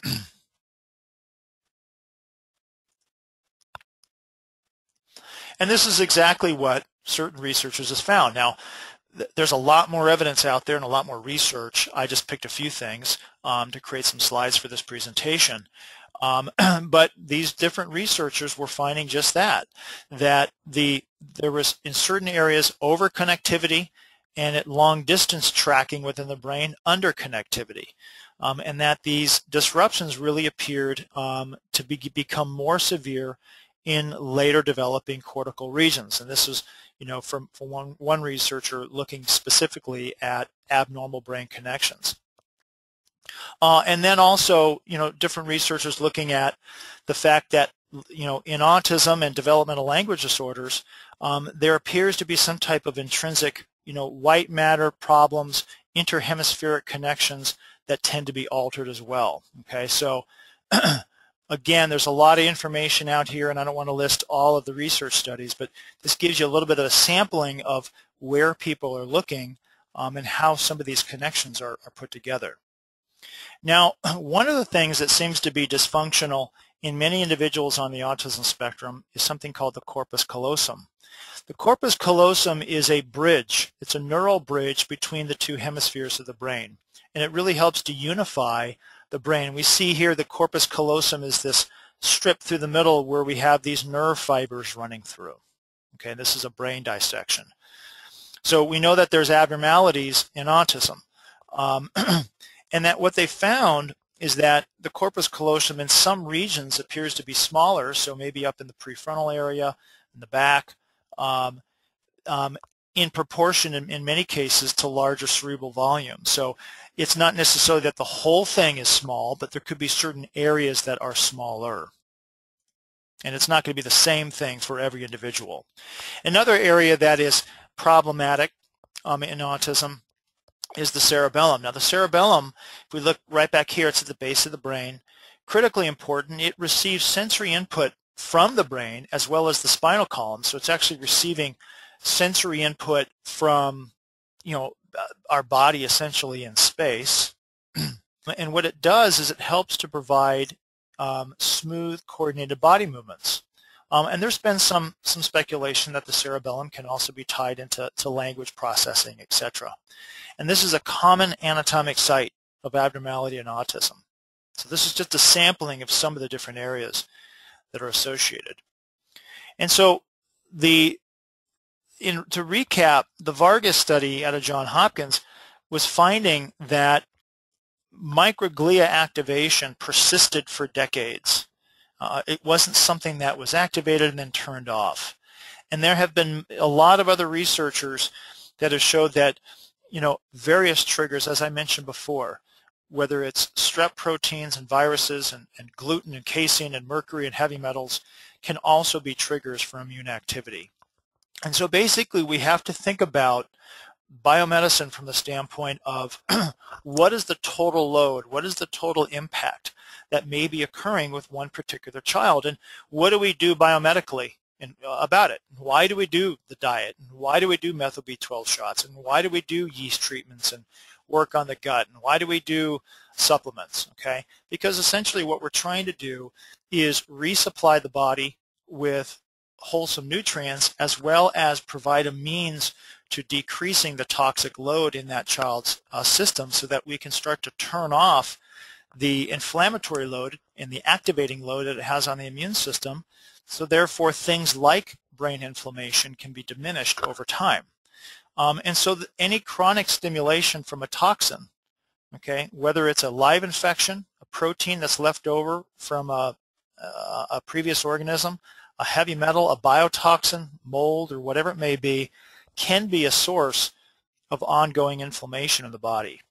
And this is exactly what certain researchers have found. Now, there's a lot more evidence out there and a lot more research. I just picked a few things um, to create some slides for this presentation. Um, but these different researchers were finding just that, that the there was in certain areas over-connectivity and at long-distance tracking within the brain under-connectivity, um, and that these disruptions really appeared um, to be, become more severe in later developing cortical regions. And this is, you know, from, from one, one researcher looking specifically at abnormal brain connections. Uh, and then also, you know, different researchers looking at the fact that, you know, in autism and developmental language disorders, um, there appears to be some type of intrinsic, you know, white matter problems, interhemispheric connections that tend to be altered as well. Okay, so Again, there's a lot of information out here, and I don't want to list all of the research studies, but this gives you a little bit of a sampling of where people are looking um, and how some of these connections are, are put together. Now, one of the things that seems to be dysfunctional in many individuals on the autism spectrum is something called the corpus callosum. The corpus callosum is a bridge. It's a neural bridge between the two hemispheres of the brain, and it really helps to unify the brain. We see here the corpus callosum is this strip through the middle where we have these nerve fibers running through. Okay, this is a brain dissection. So we know that there's abnormalities in autism, um, and that what they found is that the corpus callosum in some regions appears to be smaller, so maybe up in the prefrontal area, in the back, um, um, in proportion in, in many cases to larger cerebral volume. So it's not necessarily that the whole thing is small, but there could be certain areas that are smaller. And it's not going to be the same thing for every individual. Another area that is problematic um, in autism is the cerebellum. Now the cerebellum, if we look right back here, it's at the base of the brain. Critically important, it receives sensory input from the brain as well as the spinal column. So it's actually receiving sensory input from, you know, our body essentially in space. And what it does is it helps to provide um, smooth, coordinated body movements. Um, and there's been some, some speculation that the cerebellum can also be tied into to language processing, et cetera. And this is a common anatomic site of abnormality in autism. So this is just a sampling of some of the different areas that are associated. And so the In, to recap, the Vargas study out of Johns Hopkins was finding that microglia activation persisted for decades. Uh, it wasn't something that was activated and then turned off. And there have been a lot of other researchers that have showed that, you know, various triggers, as I mentioned before, whether it's strep proteins and viruses and, and gluten and casein and mercury and heavy metals, can also be triggers for immune activity. And so basically we have to think about biomedicine from the standpoint of what is the total load, what is the total impact that may be occurring with one particular child, and what do we do biomedically in, uh, about it? Why do we do the diet? And why do we do methyl B twelve shots? And why do we do yeast treatments and work on the gut? And why do we do supplements? Okay, because essentially what we're trying to do is resupply the body with wholesome nutrients as well as provide a means to decreasing the toxic load in that child's uh, system so that we can start to turn off the inflammatory load and the activating load that it has on the immune system. So therefore things like brain inflammation can be diminished over time. Um, and so any chronic stimulation from a toxin, okay, whether it's a live infection, a protein that's left over from a, a, a previous organism, a heavy metal, a biotoxin, mold, or whatever it may be, can be a source of ongoing inflammation in the body.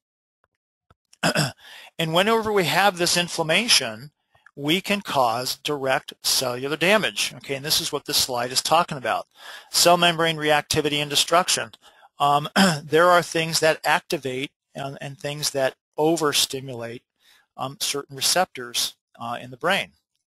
And whenever we have this inflammation, we can cause direct cellular damage. Okay, and this is what this slide is talking about. Cell membrane reactivity and destruction. Um, there are things that activate and, and things that overstimulate um, certain receptors uh, in the brain.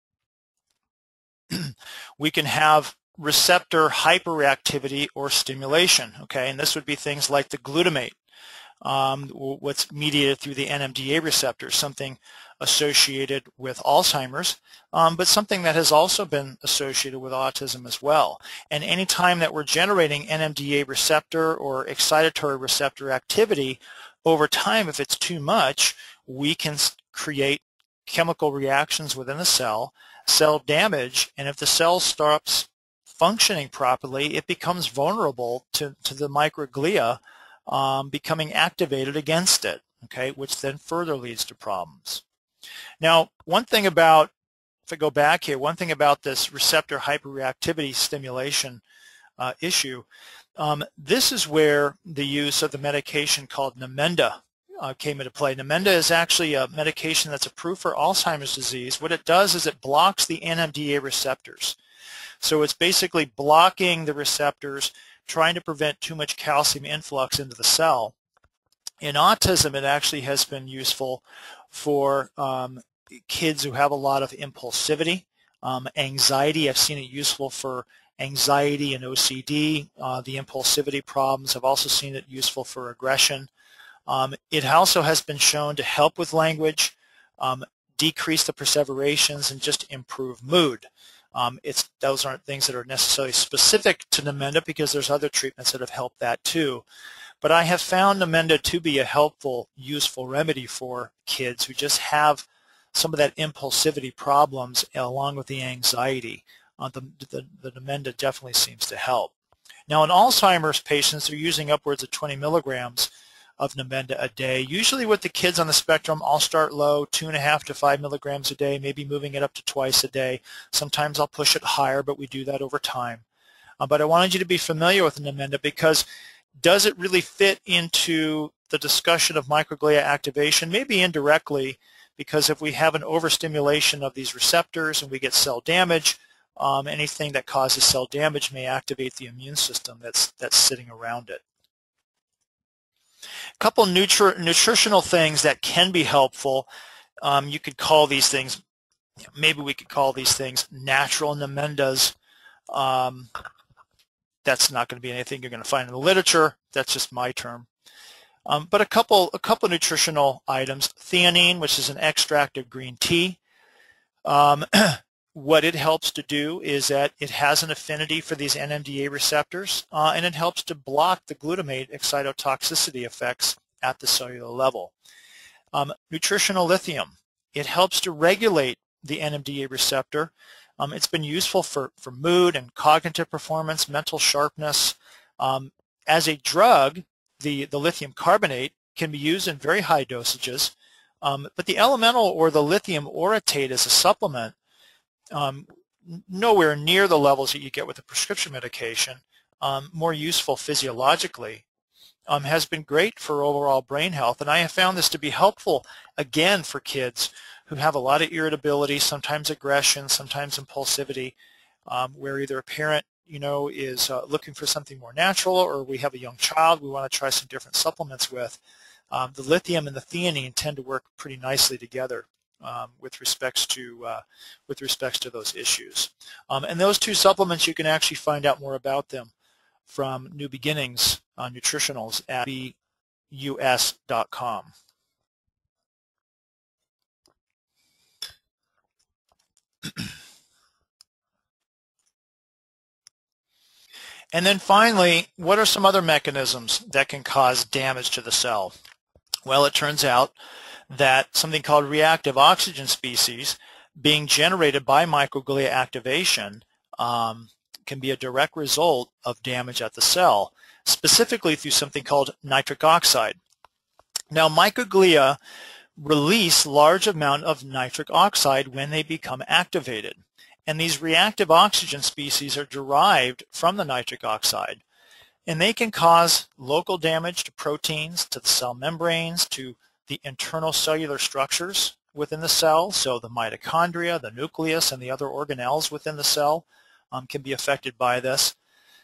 We can have receptor hyperreactivity or stimulation, okay, and this would be things like the glutamate, um, what's mediated through the N M D A receptor, something associated with Alzheimer's, um, but something that has also been associated with autism as well. And any time that we're generating N M D A receptor or excitatory receptor activity, over time, if it's too much, we can create chemical reactions within the cell, cell damage, and if the cell stops functioning properly, it becomes vulnerable to, to the microglia um, becoming activated against it, okay, which then further leads to problems. Now, one thing about, if I go back here, one thing about this receptor hyperreactivity stimulation uh, issue, um, this is where the use of the medication called Namenda uh, came into play. Namenda is actually a medication that's approved for Alzheimer's disease. What it does is it blocks the N M D A receptors. So it's basically blocking the receptors, trying to prevent too much calcium influx into the cell. In autism, it actually has been useful for um, kids who have a lot of impulsivity, um, anxiety. I've seen it useful for anxiety and O C D. Uh, the impulsivity problems. I've also seen it useful for aggression. Um, it also has been shown to help with language, um, decrease the perseverations, and just improve mood. Um, it's, those aren't things that are necessarily specific to Namenda because there's other treatments that have helped that too. But I have found Namenda to be a helpful, useful remedy for kids who just have some of that impulsivity problems along with the anxiety. Uh, the, the, the Namenda definitely seems to help. Now in Alzheimer's patients, they're using upwards of twenty milligrams of Namenda a day. Usually with the kids on the spectrum, I'll start low, two and a half to five milligrams a day, maybe moving it up to twice a day. Sometimes I'll push it higher, but we do that over time. Uh, but I wanted you to be familiar with Namenda because does it really fit into the discussion of microglia activation? Maybe indirectly, because if we have an overstimulation of these receptors and we get cell damage, um, anything that causes cell damage may activate the immune system that's, that's sitting around it. A couple nutri nutritional things that can be helpful. Um, you could call these things, maybe we could call these things natural Namendas. Um, that's not going to be anything you're going to find in the literature. That's just my term. Um, but a couple, a couple nutritional items. Theanine, which is an extract of green tea. Um, what it helps to do is that it has an affinity for these N M D A receptors, uh, and it helps to block the glutamate excitotoxicity effects at the cellular level. Um, nutritional lithium. It helps to regulate the N M D A receptor. Um, it's been useful for, for mood and cognitive performance, mental sharpness. Um, as a drug, the, the lithium carbonate can be used in very high dosages, um, but the elemental or the lithium orotate as a supplement, um, nowhere near the levels that you get with a prescription medication, um, more useful physiologically, um, has been great for overall brain health. And I have found this to be helpful, again, for kids who have a lot of irritability, sometimes aggression, sometimes impulsivity, um, where either a parent, you know, is uh, looking for something more natural, or we have a young child we want to try some different supplements with. Um, the lithium and the theanine tend to work pretty nicely together um, with respects to uh, with respects to those issues. Um, and those two supplements, you can actually find out more about them from New Beginnings uh, Nutritionals at b u s dot com. And then finally, what are some other mechanisms that can cause damage to the cell? Well, it turns out that something called reactive oxygen species being generated by microglia activation um, can be a direct result of damage at the cell, specifically through something called nitric oxide. Now, microglia release large amount of nitric oxide when they become activated. And these reactive oxygen species are derived from the nitric oxide. And they can cause local damage to proteins, to the cell membranes, to the internal cellular structures within the cell. So the mitochondria, the nucleus, and the other organelles within the cell um, can be affected by this.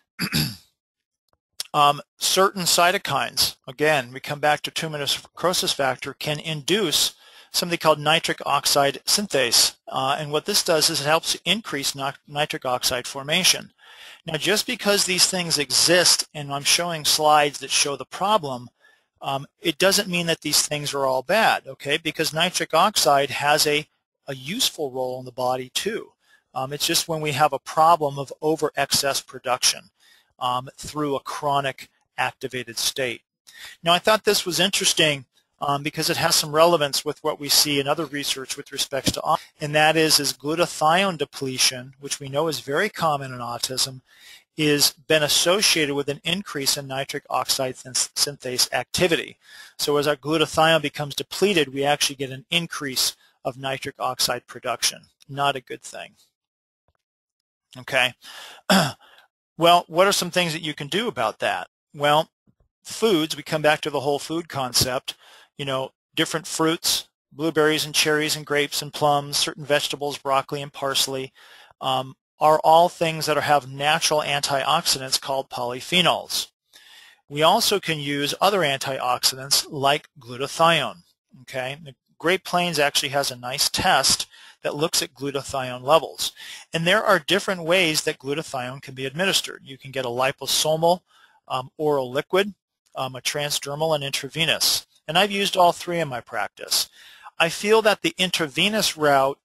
um, certain cytokines, again, we come back to tumor necrosis factor, can induce something called nitric oxide synthase. Uh, and what this does is it helps increase nitric oxide formation. Now, just because these things exist, and I'm showing slides that show the problem, um, it doesn't mean that these things are all bad, okay? Because nitric oxide has a, a useful role in the body too. Um, it's just when we have a problem of over excess production um, through a chronic activated state. Now, I thought this was interesting Um, because it has some relevance with what we see in other research with respect to autism, and that is, is glutathione depletion, which we know is very common in autism, is been associated with an increase in nitric oxide synthase activity. So as our glutathione becomes depleted, we actually get an increase of nitric oxide production. Not a good thing. Okay. Well, what are some things that you can do about that? Well, foods, we come back to the whole food concept. You know, different fruits, blueberries and cherries and grapes and plums, certain vegetables, broccoli and parsley, um, are all things that are, have natural antioxidants called polyphenols. We also can use other antioxidants like glutathione. Okay, Great Plains actually has a nice test that looks at glutathione levels. And there are different ways that glutathione can be administered. You can get a liposomal um, oral liquid, um, a transdermal, and intravenous. And I've used all three in my practice. I feel that the intravenous route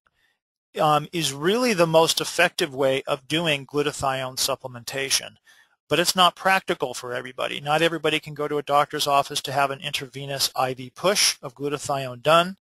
um, is really the most effective way of doing glutathione supplementation. But it's not practical for everybody. Not everybody can go to a doctor's office to have an intravenous I V push of glutathione done.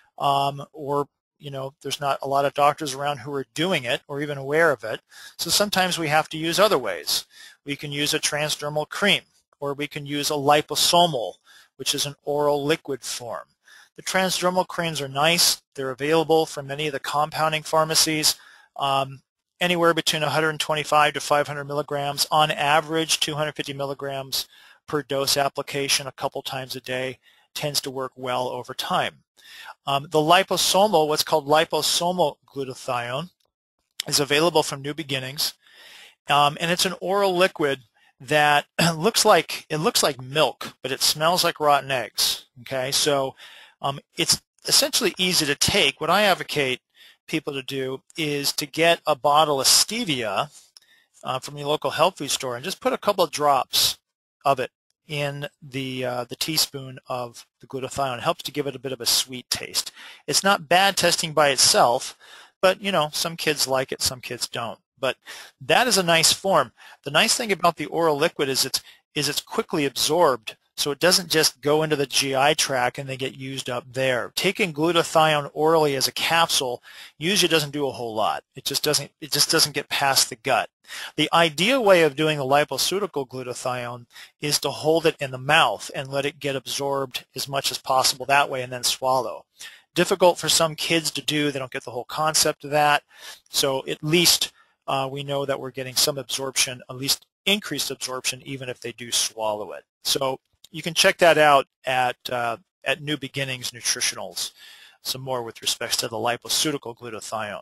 Um, or, you know, there's not a lot of doctors around who are doing it or even aware of it. So sometimes we have to use other ways. We can use a transdermal cream, or we can use a liposomal, which is an oral liquid form. The transdermal creams are nice. They're available from many of the compounding pharmacies, um, anywhere between one hundred twenty-five to five hundred milligrams. On average, two hundred fifty milligrams per dose application a couple times a day tends to work well over time. Um, the liposomal, what's called liposomal glutathione, is available from New Beginnings, um, and it's an oral liquid that looks like it looks like milk, but it smells like rotten eggs. Okay, so um, it's essentially easy to take. What I advocate people to do is to get a bottle of stevia uh, from your local health food store and just put a couple of drops of it in the uh, the teaspoon of the glutathione. It helps to give it a bit of a sweet taste. It's not bad testing by itself, but you know, some kids like it, some kids don't. But that is a nice form. The nice thing about the oral liquid is it's is it's quickly absorbed, so it doesn't just go into the G I tract and they get used up there. Taking glutathione orally as a capsule usually doesn't do a whole lot. It just doesn't it just doesn't get past the gut. The ideal way of doing the lipoceutical glutathione is to hold it in the mouth and let it get absorbed as much as possible that way and then swallow. Difficult for some kids to do. They don't get the whole concept of that. So at least uh, we know that we're getting some absorption, at least increased absorption, even if they do swallow it. So you can check that out at, uh, at New Beginnings Nutritionals, some more with respect to the lipoceutical glutathione.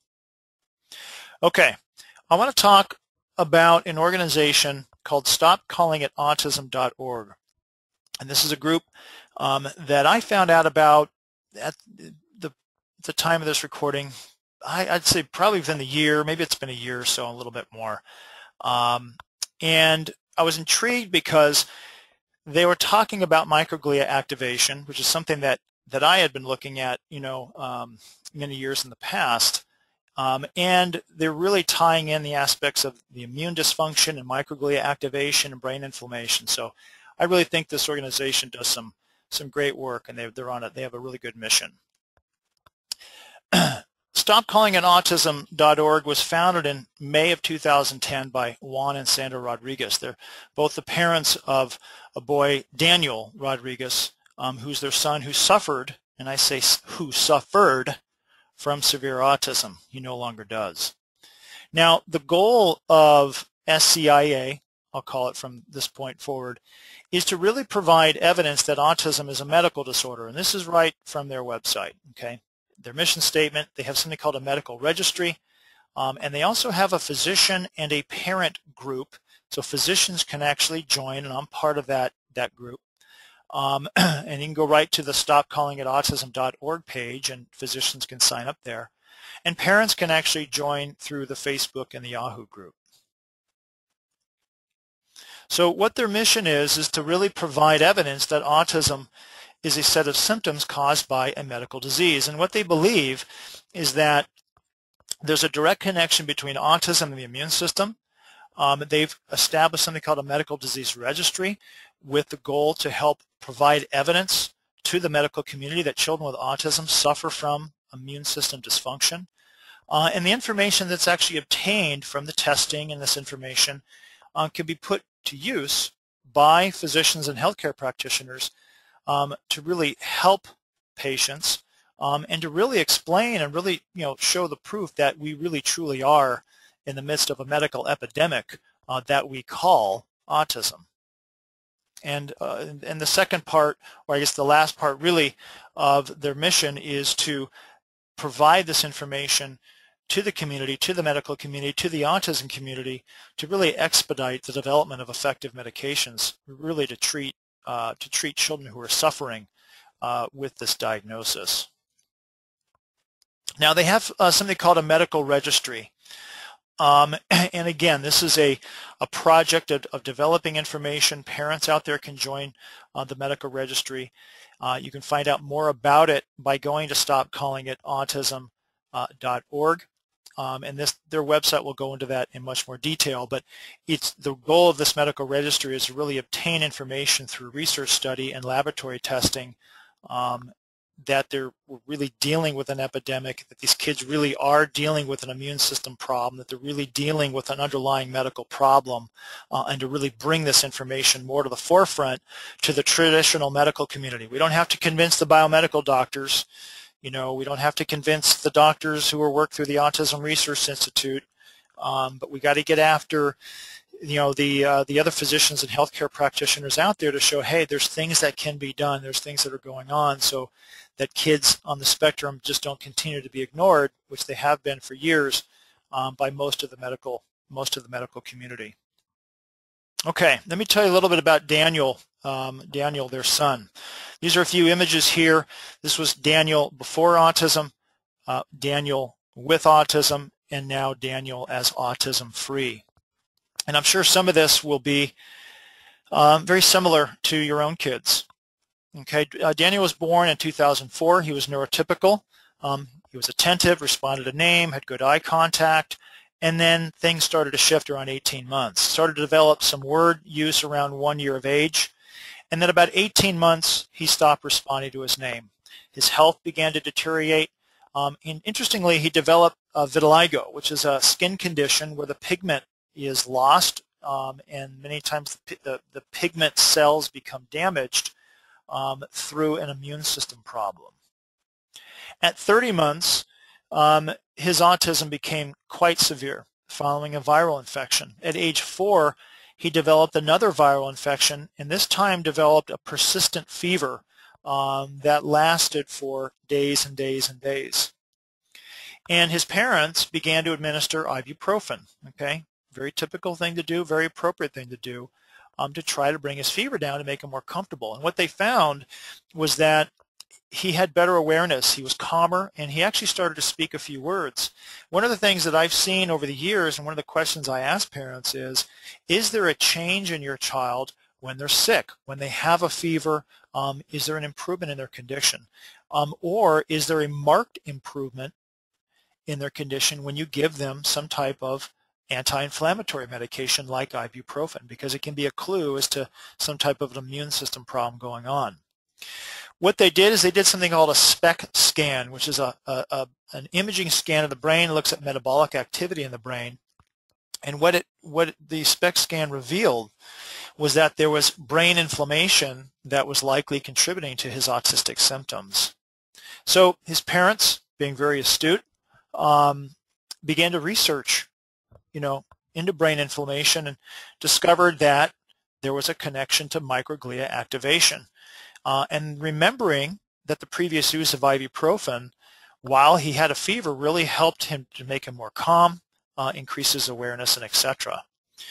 Okay. I want to talk about an organization called stop calling it autism dot org. And this is a group um, that I found out about at the, the time of this recording. I, I'd say probably within the year, maybe it's been a year or so, a little bit more. Um, and I was intrigued because they were talking about microglia activation, which is something that, that I had been looking at, you know, um, many years in the past. Um, and they're really tying in the aspects of the immune dysfunction and microglia activation and brain inflammation. So I really think this organization does some some great work, and they, they're on it. They have a really good mission. Stop Calling It Autism dot org was founded in May of two thousand ten by Juan and Sandra Rodriguez. They're both the parents of a boy, Daniel Rodriguez, um, who's their son, who suffered, and I say who suffered, from severe autism. He no longer does. Now, the goal of S C I A, I'll call it from this point forward, is to really provide evidence that autism is a medical disorder, and this is right from their website. Okay, their mission statement, they have something called a medical registry, um, and they also have a physician and a parent group, so physicians can actually join, and I'm part of that, that group. Um, and you can go right to the stop calling it autism dot org page, and physicians can sign up there. And parents can actually join through the Facebook and the Yahoo group. So what their mission is, is to really provide evidence that autism is a set of symptoms caused by a medical disease. And what they believe is that there's a direct connection between autism and the immune system. Um, they've established something called a medical disease registry with the goal to help provide evidence to the medical community that children with autism suffer from immune system dysfunction. Uh, and the information that's actually obtained from the testing and this information uh, can be put to use by physicians and healthcare practitioners um, to really help patients um, and to really explain and really, you know, show the proof that we really truly are in the midst of a medical epidemic uh, that we call autism. And, uh, and the second part, or I guess the last part really of their mission, is to provide this information to the community, to the medical community, to the autism community, to really expedite the development of effective medications, really to treat uh, to treat children who are suffering uh, with this diagnosis. Now they have uh, something called a medical registry. Um, and again, this is a, a project of, of developing information. Parents out there can join uh, the medical registry. Uh, you can find out more about it by going to stop calling it autism dot org. Um, and this, their website will go into that in much more detail. But it's the goal of this medical registry is to really obtain information through research study and laboratory testing um, that they're really dealing with an epidemic, that these kids really are dealing with an immune system problem, that they're really dealing with an underlying medical problem, uh, and to really bring this information more to the forefront to the traditional medical community. We don't have to convince the biomedical doctors. You know, we don't have to convince the doctors who are work through the Autism Research Institute, um, but we got to get after you know, the uh, the other physicians and healthcare practitioners out there to show, hey, there's things that can be done, there's things that are going on, so that kids on the spectrum just don't continue to be ignored, which they have been for years um, by most of the medical most of the medical community. Okay, let me tell you a little bit about Daniel, um, Daniel, their son. These are a few images here. This was Daniel before autism, uh, Daniel with autism, and now Daniel as autism-free. And I'm sure some of this will be um, very similar to your own kids. Okay, uh, Daniel was born in two thousand four. He was neurotypical. Um, he was attentive, responded to name, had good eye contact, and then things started to shift around eighteen months. Started to develop some word use around one year of age, and then about eighteen months he stopped responding to his name. His health began to deteriorate. Um, and interestingly, he developed uh, vitiligo, which is a skin condition where the pigment is lost, um, and many times the, the, the pigment cells become damaged um, through an immune system problem. At thirty months, um, his autism became quite severe following a viral infection. At age four, he developed another viral infection, and this time developed a persistent fever um, that lasted for days and days and days. And his parents began to administer ibuprofen, okay? Very typical thing to do, very appropriate thing to do um, to try to bring his fever down to make him more comfortable. And what they found was that he had better awareness, he was calmer, and he actually started to speak a few words. One of the things that I've seen over the years, and one of the questions I ask parents is, is there a change in your child when they're sick, when they have a fever? Um, is there an improvement in their condition? Um, or is there a marked improvement in their condition when you give them some type of anti-inflammatory medication like ibuprofen, because it can be a clue as to some type of an immune system problem going on. What they did is they did something called a SPECT scan, which is a, a, a, an imaging scan of the brain. It looks at metabolic activity in the brain. And what, it, what the SPECT scan revealed was that there was brain inflammation that was likely contributing to his autistic symptoms. So his parents, being very astute, um, began to research you know, into brain inflammation and discovered that there was a connection to microglia activation. Uh, and remembering that the previous use of ibuprofen, while he had a fever, really helped him to make him more calm, uh, increase his awareness, and et cetera.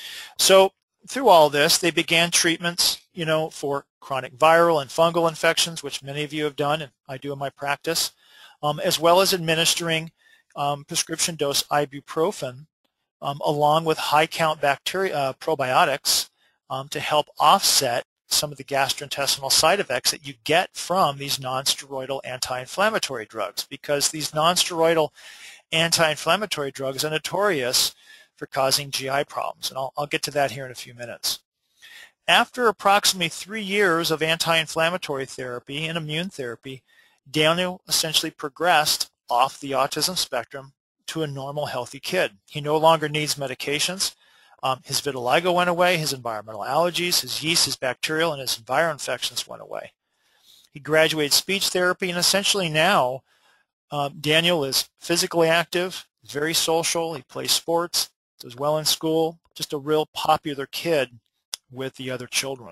So through all this, they began treatments, you know, for chronic viral and fungal infections, which many of you have done, and I do in my practice, um, as well as administering um, prescription dose ibuprofen Um, along with high-count bacteria uh, probiotics um, to help offset some of the gastrointestinal side effects that you get from these non-steroidal anti-inflammatory drugs, because these non-steroidal anti-inflammatory drugs are notorious for causing G I problems, and I'll, I'll get to that here in a few minutes. After approximately three years of anti-inflammatory therapy and immune therapy, Daniel essentially progressed off the autism spectrum to a normal, healthy kid. He no longer needs medications. Um, his vitiligo went away, his environmental allergies, his yeast, his bacterial, and his viral infections went away. He graduated speech therapy, and essentially now um, Daniel is physically active, very social, he plays sports, does well in school, just a real popular kid with the other children.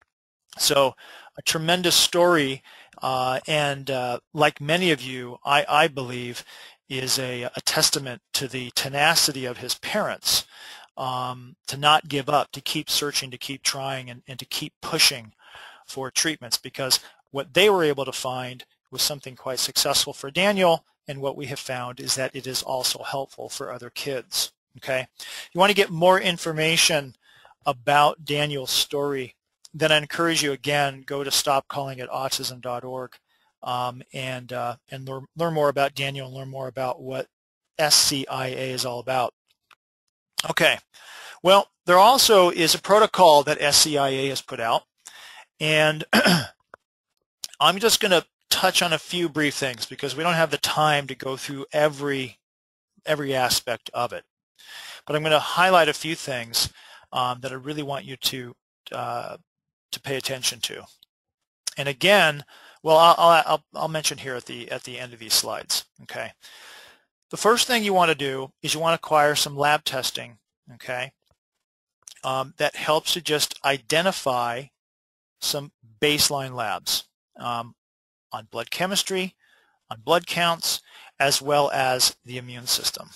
So a tremendous story, uh, and uh, like many of you, I, I believe, is a, a testament to the tenacity of his parents um, to not give up, to keep searching, to keep trying, and, and to keep pushing for treatments, because what they were able to find was something quite successful for Daniel, and what we have found is that it is also helpful for other kids. Okay, you want to get more information about Daniel's story, then I encourage you again, go to stop calling it autism dot org um, and uh, and learn, learn more about Daniel and learn more about what S C I A is all about. Okay, well, there also is a protocol that S C I A has put out, and I'm just going to touch on a few brief things because we don't have the time to go through every every aspect of it. But I'm going to highlight a few things um, that I really want you to uh, to pay attention to. And again, well, I'll, I'll, I'll mention here at the at the end of these slides. Okay. The first thing you want to do is you want to acquire some lab testing. Okay. Um, that helps to just identify some baseline labs um, on blood chemistry, on blood counts, as well as the immune system.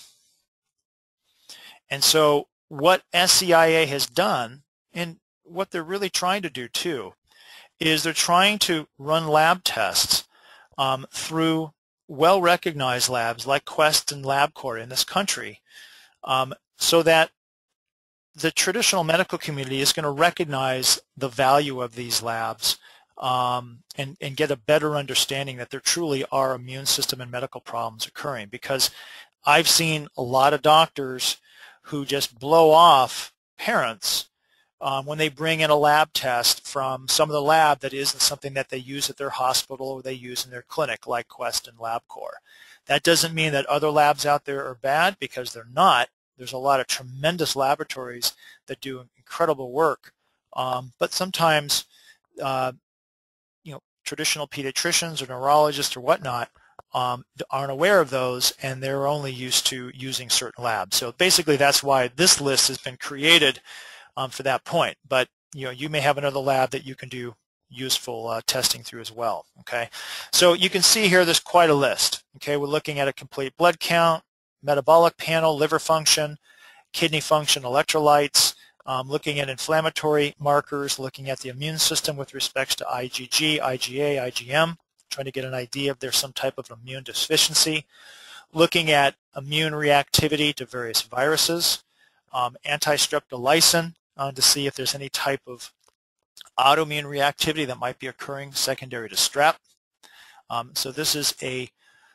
And so what S C I A has done, and what they're really trying to do too, is they're trying to run lab tests um, through well-recognized labs like Quest and LabCorp in this country, um, so that the traditional medical community is going to recognize the value of these labs um, and, and get a better understanding that there truly are immune system and medical problems occurring. Because I've seen a lot of doctors who just blow off parents um, when they bring in a lab test from some of the lab that isn't something that they use at their hospital or they use in their clinic, like Quest and LabCorp. That doesn't mean that other labs out there are bad, because they're not. There's a lot of tremendous laboratories that do incredible work, um, but sometimes uh, you know, traditional pediatricians or neurologists or whatnot um, aren't aware of those, and they're only used to using certain labs. So basically, that's why this list has been created um, for that point. But you know, you may have another lab that you can do useful uh, testing through as well. Okay, so you can see here there's quite a list. Okay, we're looking at a complete blood count, metabolic panel, liver function, kidney function, electrolytes, um, looking at inflammatory markers, looking at the immune system with respects to I G G, I G A, I G M, trying to get an idea if there's some type of immune deficiency, looking at immune reactivity to various viruses, um, anti-streptolysin uh, to see if there's any type of autoimmune reactivity that might be occurring secondary to strep. Um, so this is a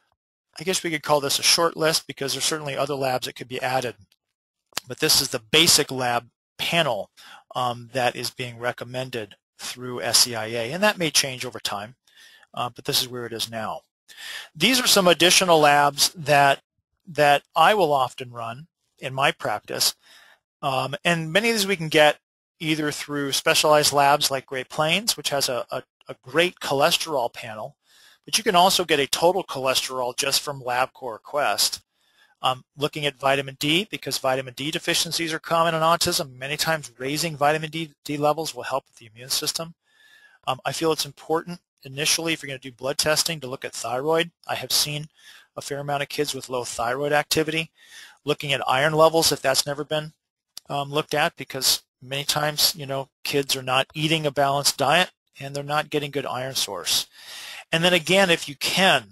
I guess we could call this a short list because there's certainly other labs that could be added. But this is the basic lab panel um, that is being recommended through S C I A, and that may change over time, uh, but this is where it is now. These are some additional labs that, that I will often run in my practice, um, and many of these we can get either through specialized labs like Great Plains, which has a, a, a great cholesterol panel. But you can also get a total cholesterol just from LabCorp or Quest. Um, looking at vitamin D, because vitamin D deficiencies are common in autism. Many times raising vitamin D, D levels will help with the immune system. Um, I feel it's important initially, if you're going to do blood testing, to look at thyroid. I have seen a fair amount of kids with low thyroid activity. Looking at iron levels, if that's never been um, looked at, because many times, you know, kids are not eating a balanced diet and they're not getting good iron source. And then again, if you can,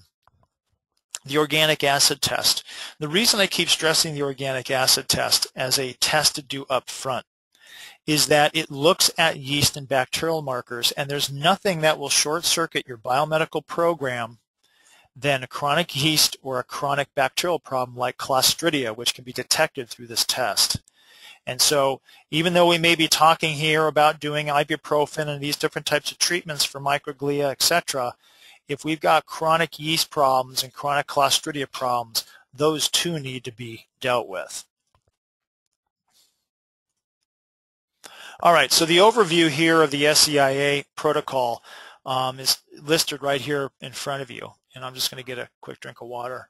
the organic acid test. The reason I keep stressing the organic acid test as a test to do up front is that it looks at yeast and bacterial markers, and there's nothing that will short-circuit your biomedical program than a chronic yeast or a chronic bacterial problem like Clostridia, which can be detected through this test. And so even though we may be talking here about doing ibuprofen and these different types of treatments for microglia, et cetera, if we've got chronic yeast problems and chronic Clostridia problems, those too need to be dealt with. All right, so the overview here of the S C I A protocol um, is listed right here in front of you. And I'm just going to get a quick drink of water.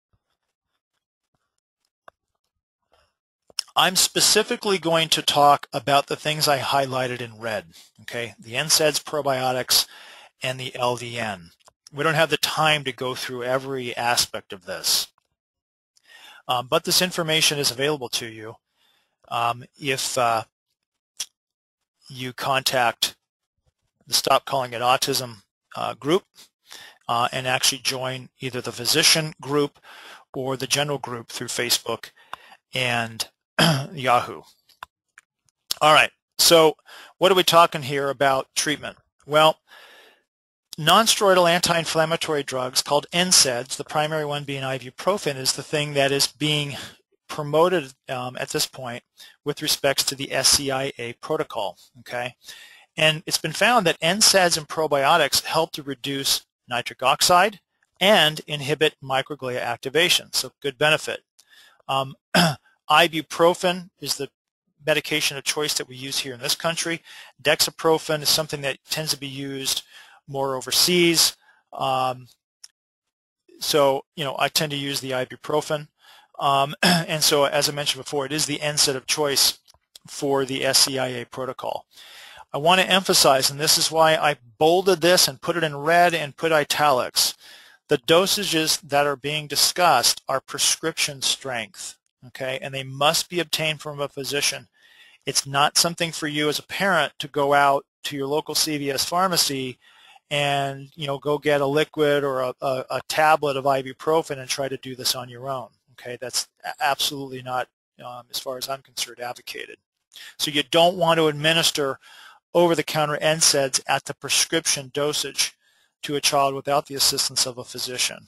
I'm specifically going to talk about the things I highlighted in red, okay? The N SAIDs, probiotics, and the L V N. We don't have the time to go through every aspect of this. Um, but this information is available to you um, if uh, you contact the Stop Calling It Autism uh, group uh, and actually join either the physician group or the general group through Facebook and Yahoo. All right, so what are we talking here about treatment? Well, non-steroidal anti-inflammatory drugs called N SAIDs, the primary one being ibuprofen, is the thing that is being promoted um, at this point with respects to the S C I A protocol. Okay, and it's been found that N SAIDs and probiotics help to reduce nitric oxide and inhibit microglia activation, so good benefit. Um, ibuprofen is the medication of choice that we use here in this country. Dexaprofen is something that tends to be used more overseas. Um, so, you know, I tend to use the ibuprofen. Um, and so, as I mentioned before, it is the N SAID of choice for the S C I A protocol. I want to emphasize, and this is why I bolded this and put it in red and put italics, the dosages that are being discussed are prescription strength, okay, and they must be obtained from a physician. It's not something for you as a parent to go out to your local C V S pharmacy and, you know, go get a liquid or a, a, a tablet of ibuprofen and try to do this on your own. Okay, that's absolutely not, um, as far as I'm concerned, advocated. So you don't want to administer over-the-counter N SAIDs at the prescription dosage to a child without the assistance of a physician.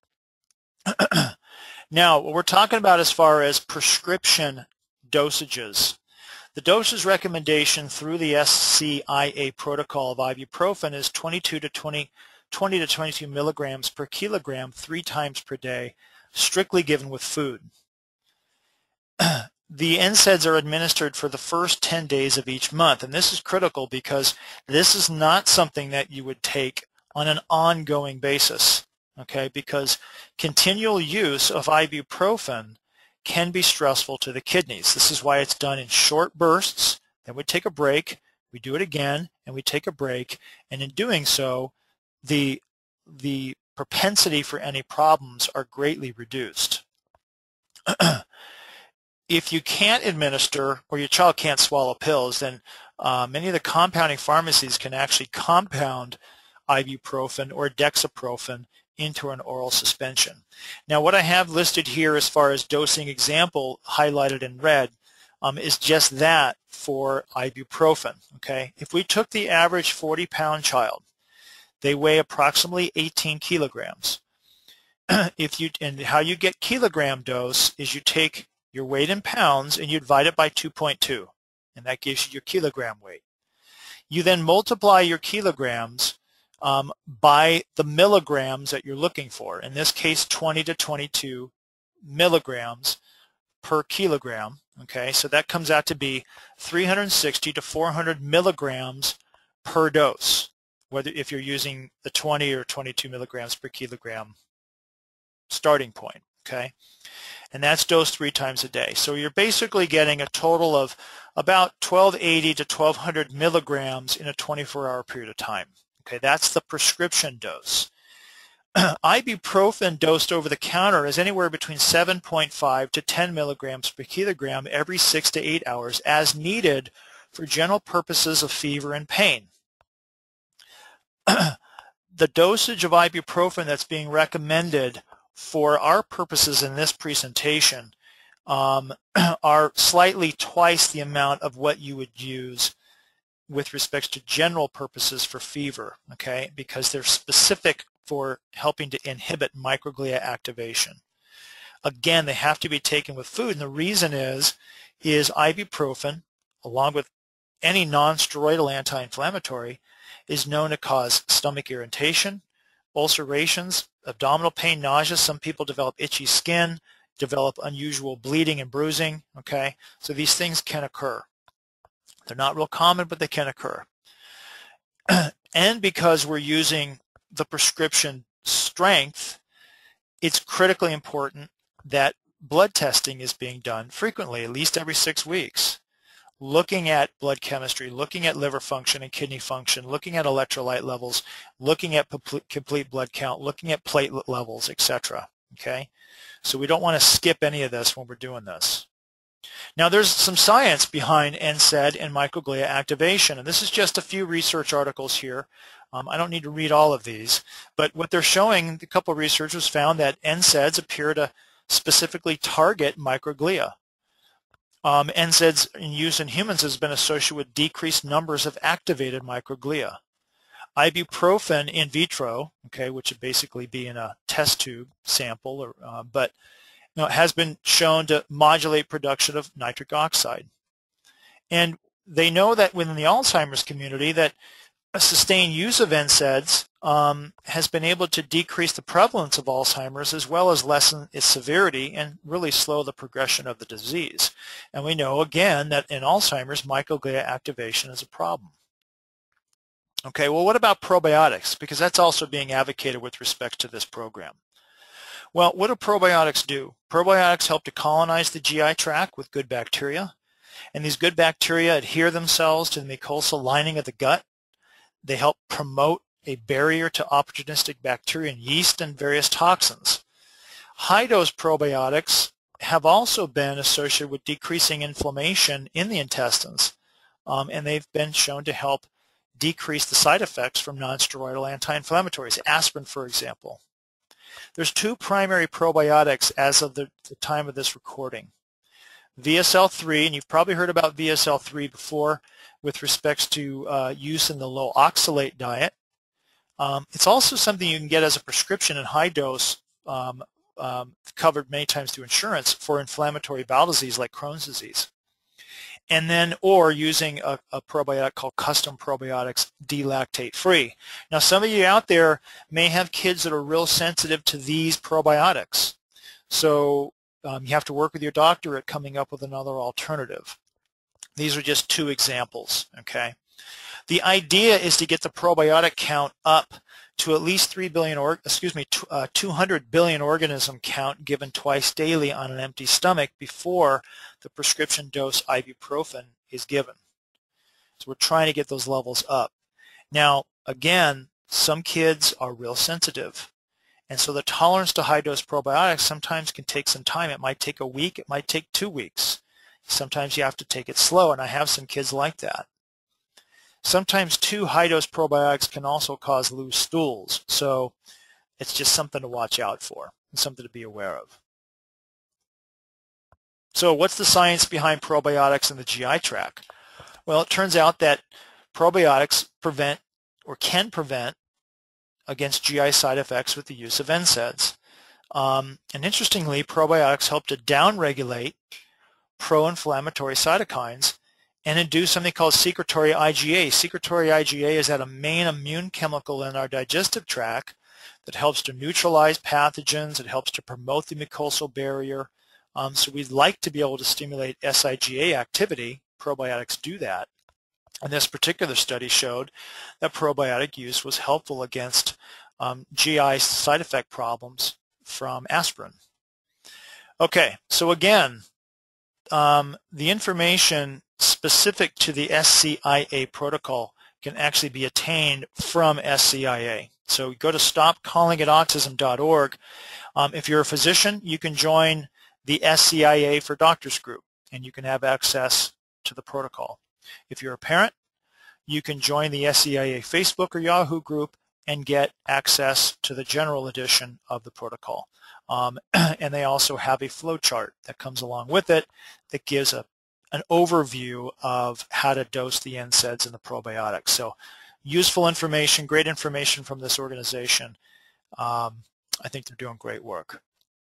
Now, what we're talking about as far as prescription dosages, the dosage recommendation through the S C I A protocol of ibuprofen is twenty-two to twenty, twenty to twenty-two milligrams per kilogram three times per day, strictly given with food. The N SAIDs are administered for the first ten days of each month, and this is critical because this is not something that you would take on an ongoing basis, okay, because continual use of ibuprofen can be stressful to the kidneys. This is why it's done in short bursts. Then we take a break, we do it again, and we take a break, and in doing so, the, the propensity for any problems are greatly reduced. If you can't administer or your child can't swallow pills, then uh, many of the compounding pharmacies can actually compound ibuprofen or dexaprofen into an oral suspension. Now, what I have listed here as far as dosing example highlighted in red um, is just that for ibuprofen. Okay, if we took the average forty pound child, they weigh approximately eighteen kilograms. If you and how you get kilogram dose is you take your weight in pounds and you divide it by two point two, and that gives you your kilogram weight. You then multiply your kilograms um, by the milligrams that you're looking for. In this case, twenty to twenty-two milligrams per kilogram. Okay, so that comes out to be three hundred sixty to four hundred milligrams per dose, whether if you're using the twenty or twenty-two milligrams per kilogram starting point. Okay, and that's dosed three times a day. So you're basically getting a total of about twelve eighty to twelve hundred milligrams in a twenty-four hour period of time. Okay, that's the prescription dose. Ibuprofen dosed over the counter is anywhere between seven point five to ten milligrams per kilogram every six to eight hours as needed for general purposes of fever and pain. The dosage of ibuprofen that's being recommended for our purposes in this presentation um, are slightly twice the amount of what you would use with respect to general purposes for fever, okay, because they're specific for helping to inhibit microglia activation. Again, they have to be taken with food, and the reason is, is ibuprofen, along with any non-steroidal anti-inflammatory, is known to cause stomach irritation, ulcerations, abdominal pain, nausea. Some people develop itchy skin, develop unusual bleeding and bruising, okay? So these things can occur. They're not real common, but they can occur. And because we're using the prescription strength, it's critically important that blood testing is being done frequently, at least every six weeks. Looking at blood chemistry, looking at liver function and kidney function, looking at electrolyte levels, looking at complete blood count, looking at platelet levels, et cetera. Okay? So we don't want to skip any of this when we're doing this. Now there's some science behind N SAID and microglia activation, and this is just a few research articles here. Um, I don't need to read all of these, but what they're showing, a couple of researchers found that N SAIDs appear to specifically target microglia. Um, N SAIDs in use in humans has been associated with decreased numbers of activated microglia. Ibuprofen in vitro, okay, which would basically be in a test tube sample, or, uh, but you know, it has been shown to modulate production of nitric oxide. And they know that within the Alzheimer's community that a sustained use of N SAIDs um, has been able to decrease the prevalence of Alzheimer's as well as lessen its severity and really slow the progression of the disease. And we know again that in Alzheimer's, microglia activation is a problem. Okay, well, what about probiotics? Because that's also being advocated with respect to this program. Well, what do probiotics do? Probiotics help to colonize the G I tract with good bacteria, and these good bacteria adhere themselves to the mucosal lining of the gut. They help promote a barrier to opportunistic bacteria and yeast and various toxins. High-dose probiotics have also been associated with decreasing inflammation in the intestines, um, and they've been shown to help decrease the side effects from nonsteroidal anti-inflammatories, aspirin, for example. There's two primary probiotics as of the, the time of this recording. V S L three, and you've probably heard about V S L three before with respects to uh, use in the low oxalate diet. Um, it's also something you can get as a prescription in high dose, um, um, covered many times through insurance for inflammatory bowel disease like Crohn's disease. And then, or using a, a probiotic called Custom Probiotics, D-lactate-free. Now, some of you out there may have kids that are real sensitive to these probiotics. So um, you have to work with your doctor at coming up with another alternative. These are just two examples, okay? The idea is to get the probiotic count up to at least three billion, or, excuse me, uh, two hundred billion organism count given twice daily on an empty stomach before the prescription dose ibuprofen is given. So we're trying to get those levels up. Now, again, some kids are real sensitive, and so the tolerance to high-dose probiotics sometimes can take some time. It might take a week, it might take two weeks. Sometimes you have to take it slow, and I have some kids like that. Sometimes two high-dose probiotics can also cause loose stools, so it's just something to watch out for and something to be aware of. So what's the science behind probiotics in the G I tract? Well, it turns out that probiotics prevent or can prevent against G I side effects with the use of N SAIDs. Um, and interestingly, probiotics help to downregulate pro-inflammatory cytokines and induce something called secretory I G A. Secretory I G A is that a main immune chemical in our digestive tract that helps to neutralize pathogens. It helps to promote the mucosal barrier. Um, so we'd like to be able to stimulate S I G A activity. Probiotics do that. And this particular study showed that probiotic use was helpful against um, G I side effect problems from aspirin. Okay, so again, um, the information specific to the S C I A protocol can actually be attained from S C I A. So go to stop calling it autism dot org. Um, if you're a physician, you can join the S C I A for Doctors group, and you can have access to the protocol. If you're a parent, you can join the S C I A Facebook or Yahoo group and get access to the general edition of the protocol. Um, and they also have a flow chart that comes along with it that gives a an overview of how to dose the N SAIDs and the probiotics. So useful information, great information from this organization. Um, I think they're doing great work.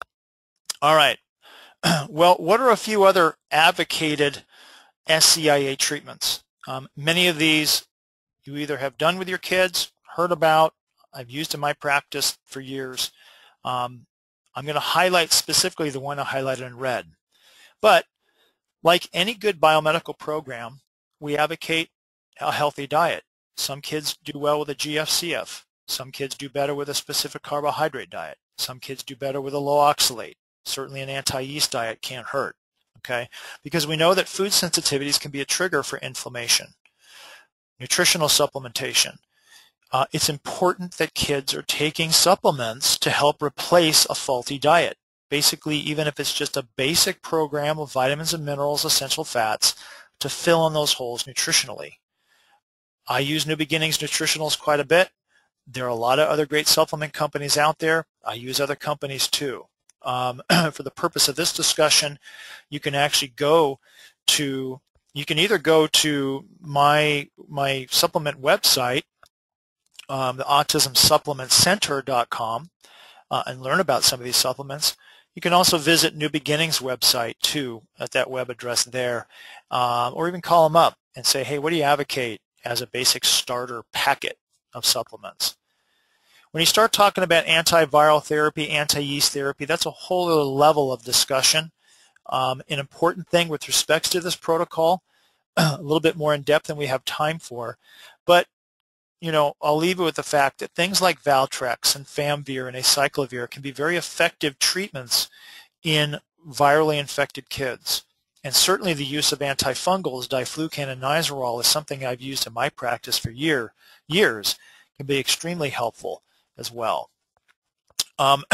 All right. Well, what are a few other advocated S C I A treatments? Um, many of these you either have done with your kids, heard about, I've used in my practice for years. Um, I'm going to highlight specifically the one I highlighted in red. But like any good biomedical program, we advocate a healthy diet. Some kids do well with a G F C F. Some kids do better with a specific carbohydrate diet. Some kids do better with a low oxalate. Certainly an anti-yeast diet can't hurt, okay? Because we know that food sensitivities can be a trigger for inflammation. Nutritional supplementation. Uh, it's important that kids are taking supplements to help replace a faulty diet. basically, even if it's just a basic program of vitamins and minerals, essential fats, to fill in those holes nutritionally. I use New Beginnings Nutritionals quite a bit. There are a lot of other great supplement companies out there. I use other companies too. Um, for the purpose of this discussion, you can actually go to, you can either go to my, my supplement website, um, the autism supplement center dot com, uh, and learn about some of these supplements. You can also visit New Beginnings website too at that web address there, uh, or even call them up and say, hey, what do you advocate as a basic starter packet of supplements? When you start talking about antiviral therapy, anti-yeast therapy, that's a whole other level of discussion. Um, an important thing with respects to this protocol, a little bit more in depth than we have time for, but you know, I'll leave it with the fact that things like Valtrex and Famvir and acyclovir can be very effective treatments in virally infected kids. And certainly the use of antifungals, diflucan and nizoral, is something I've used in my practice for year, years, can be extremely helpful as well. Um,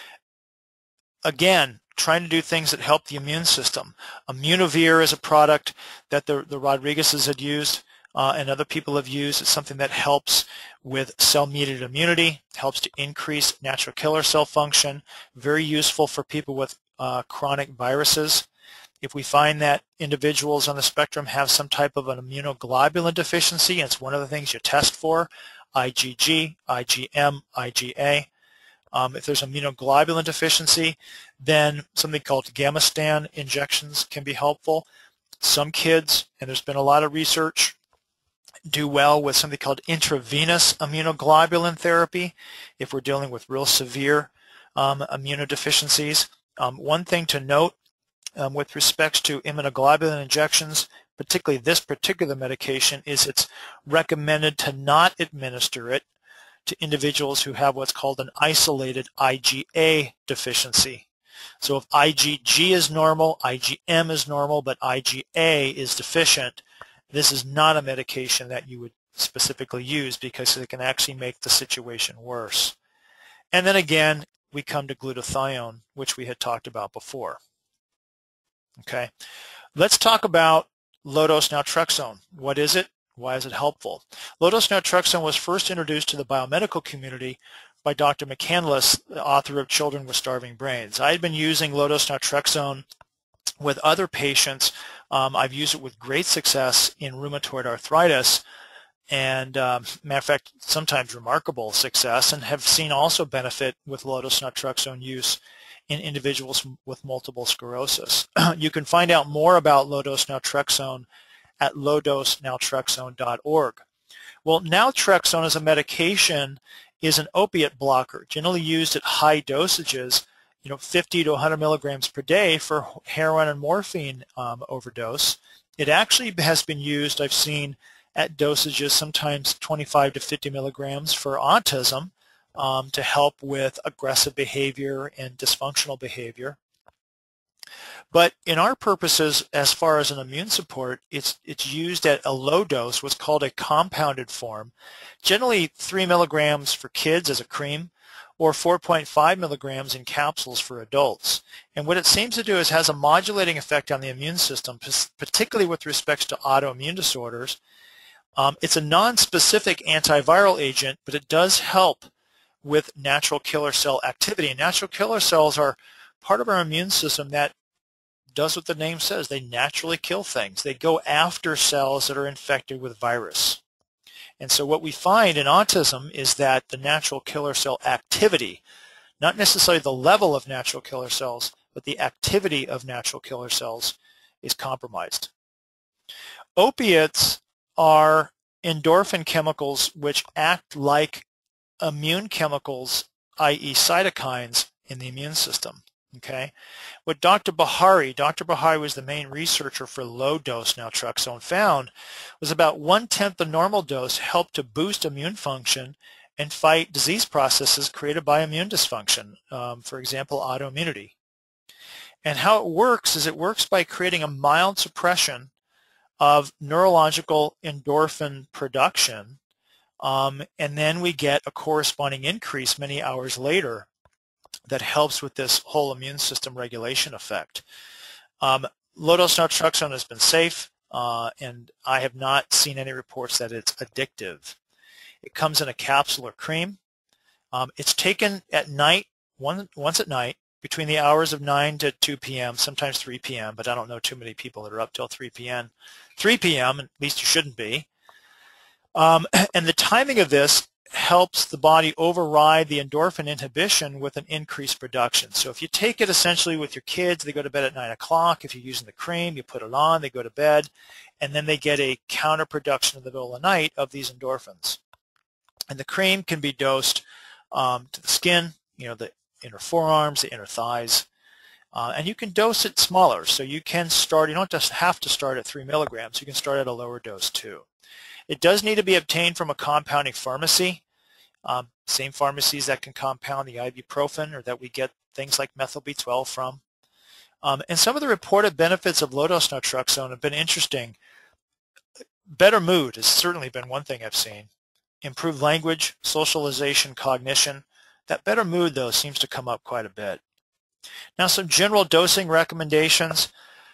again, trying to do things that help the immune system. Immunovir is a product that the, the Rodriguez's had used uh, and other people have used. It's something that helps with cell-mediated immunity, helps to increase natural killer cell function, very useful for people with uh, chronic viruses. If we find that individuals on the spectrum have some type of an immunoglobulin deficiency, and it's one of the things you test for, IgG, IgM, IgA. Um, if there's immunoglobulin deficiency, then something called Gamastan injections can be helpful. Some kids, and there's been a lot of research, do well with something called intravenous immunoglobulin therapy if we're dealing with real severe um, immunodeficiencies. Um, one thing to note um, with respects to immunoglobulin injections, particularly this particular medication, is it's recommended to not administer it to individuals who have what's called an isolated IgA deficiency. So if IgG is normal, IgM is normal, but IgA is deficient, this is not a medication that you would specifically use because it can actually make the situation worse. And then again, we come to glutathione, which we had talked about before. Okay, let's talk about low-dose naltrexone. What is it? Why is it helpful? Low-dose naltrexone was first introduced to the biomedical community by Doctor McCandless, the author of Children with Starving Brains. I had been using low-dose naltrexone with other patients. Um, I've used it with great success in rheumatoid arthritis, and um, matter of fact, sometimes remarkable success, and have seen also benefit with low-dose naltrexone use in individuals with multiple sclerosis. You can find out more about low-dose naltrexone at low dose naltrexone dot org. Well, naltrexone as a medication is an opiate blocker, generally used at high dosages, you know, fifty to one hundred milligrams per day for heroin and morphine um, overdose. It actually has been used, I've seen, at dosages sometimes twenty-five to fifty milligrams for autism um, to help with aggressive behavior and dysfunctional behavior. But in our purposes, as far as an immune support, it's, it's used at a low dose, what's called a compounded form, generally three milligrams for kids as a cream, or four point five milligrams in capsules for adults. And what it seems to do is has a modulating effect on the immune system, particularly with respect to autoimmune disorders. Um, it's a non-specific antiviral agent, but it does help with natural killer cell activity. And natural killer cells are part of our immune system that does what the name says. They naturally kill things. They go after cells that are infected with virus. And so what we find in autism is that the natural killer cell activity, not necessarily the level of natural killer cells, but the activity of natural killer cells is compromised. Opiates are endorphin chemicals which act like immune chemicals, that is cytokines, in the immune system. Okay, what Doctor Bahari, Doctor Bahari was the main researcher for low-dose naltrexone, found was about one-tenth the normal dose helped to boost immune function and fight disease processes created by immune dysfunction, um, for example, autoimmunity. And how it works is it works by creating a mild suppression of neurological endorphin production, um, and then we get a corresponding increase many hours later that helps with this whole immune system regulation effect. Um, low-dose naltrexone has been safe, uh, and I have not seen any reports that it's addictive. It comes in a capsule or cream. Um, it's taken at night, one, once at night, between the hours of nine to two p m, sometimes three p m, but I don't know too many people that are up till three p m three p m, at least you shouldn't be. Um, and the timing of this helps the body override the endorphin inhibition with an increased production. So if you take it essentially with your kids, they go to bed at nine o'clock. If you're using the cream, you put it on, they go to bed, and then they get a counterproduction in the middle of the night of these endorphins. And the cream can be dosed um, to the skin, you know, the inner forearms, the inner thighs, uh, and you can dose it smaller. So you can start, you don't just have to start at three milligrams, you can start at a lower dose too. It does need to be obtained from a compounding pharmacy, um, same pharmacies that can compound the ibuprofen or that we get things like methyl B twelve from. Um, and some of the reported benefits of low-dose naltrexone have been interesting. Better mood has certainly been one thing I've seen. Improved language, socialization, cognition. That better mood, though, seems to come up quite a bit. Now, some general dosing recommendations.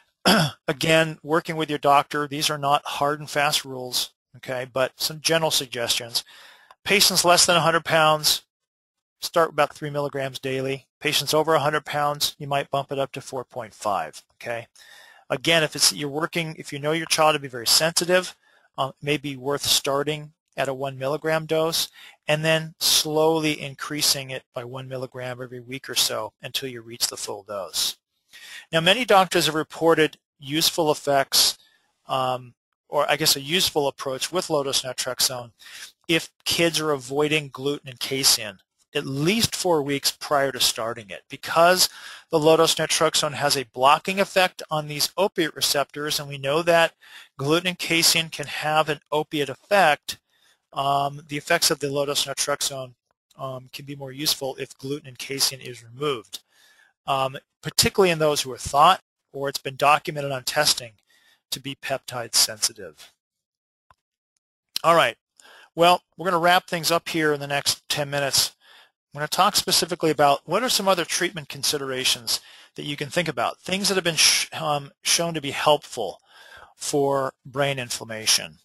Again, working with your doctor. These are not hard and fast rules, okay, but some general suggestions. Patients less than one hundred pounds, start about three milligrams daily. Patients over one hundred pounds, you might bump it up to four point five, okay? Again, if it's you're working, if you know your child to be very sensitive, um, it may be worth starting at a one milligram dose and then slowly increasing it by one milligram every week or so until you reach the full dose. Now, many doctors have reported useful effects, um, or I guess a useful approach with low-dose naltrexone if kids are avoiding gluten and casein at least four weeks prior to starting it. Because the low-dose naltrexone has a blocking effect on these opiate receptors, and we know that gluten and casein can have an opiate effect, um, the effects of the low-dose naltrexone um, can be more useful if gluten and casein is removed, um, particularly in those who are thought, or it's been documented on testing, to be peptide sensitive. All right. Well, we're going to wrap things up here in the next ten minutes. I'm going to talk specifically about what are some other treatment considerations that you can think about, things that have been sh um, shown to be helpful for brain inflammation.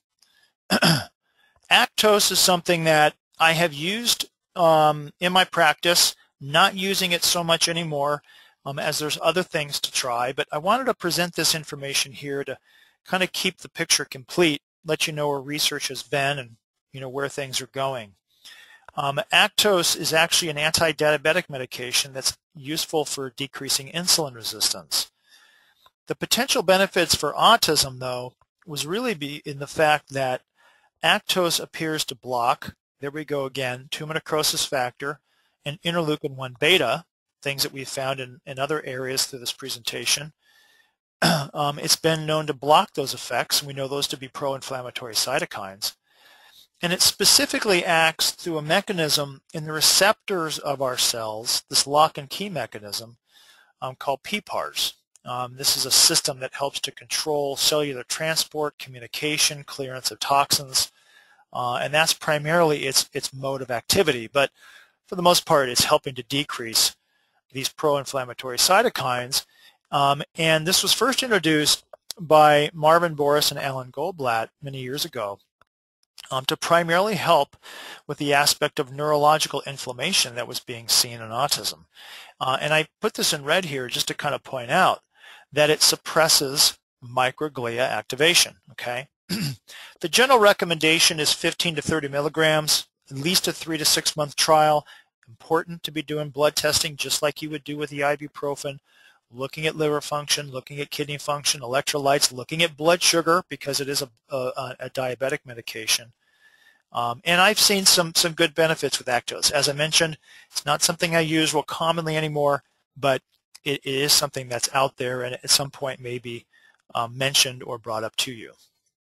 Actose is something that I have used um, in my practice, not using it so much anymore um, as there's other things to try, but I wanted to present this information here to kind of keep the picture complete, let you know where research has been and you know where things are going. Um, Actose is actually an anti-diabetic medication that's useful for decreasing insulin resistance. The potential benefits for autism, though, was really be in the fact that Actose appears to block, there we go again, tumor necrosis factor and interleukin one beta, things that we've found in, in other areas through this presentation. um, it's been known to block those effects, and we know those to be pro-inflammatory cytokines. And it specifically acts through a mechanism in the receptors of our cells, this lock and key mechanism um, called P PARs. Um, this is a system that helps to control cellular transport, communication, clearance of toxins, uh, and that's primarily its, its mode of activity. But for the most part, it's helping to decrease these pro-inflammatory cytokines. Um, and this was first introduced by Marvin Boris and Alan Goldblatt many years ago. Um, to primarily help with the aspect of neurological inflammation that was being seen in autism. Uh, and I put this in red here just to kind of point out that it suppresses microglia activation, okay? The general recommendation is fifteen to thirty milligrams, at least a three to six month trial. Important to be doing blood testing just like you would do with the ibuprofen, looking at liver function, looking at kidney function, electrolytes, looking at blood sugar because it is a, a, a diabetic medication. Um, and I've seen some, some good benefits with Actose. As I mentioned, it's not something I use real commonly anymore, but it, it is something that's out there and at some point may be um, mentioned or brought up to you.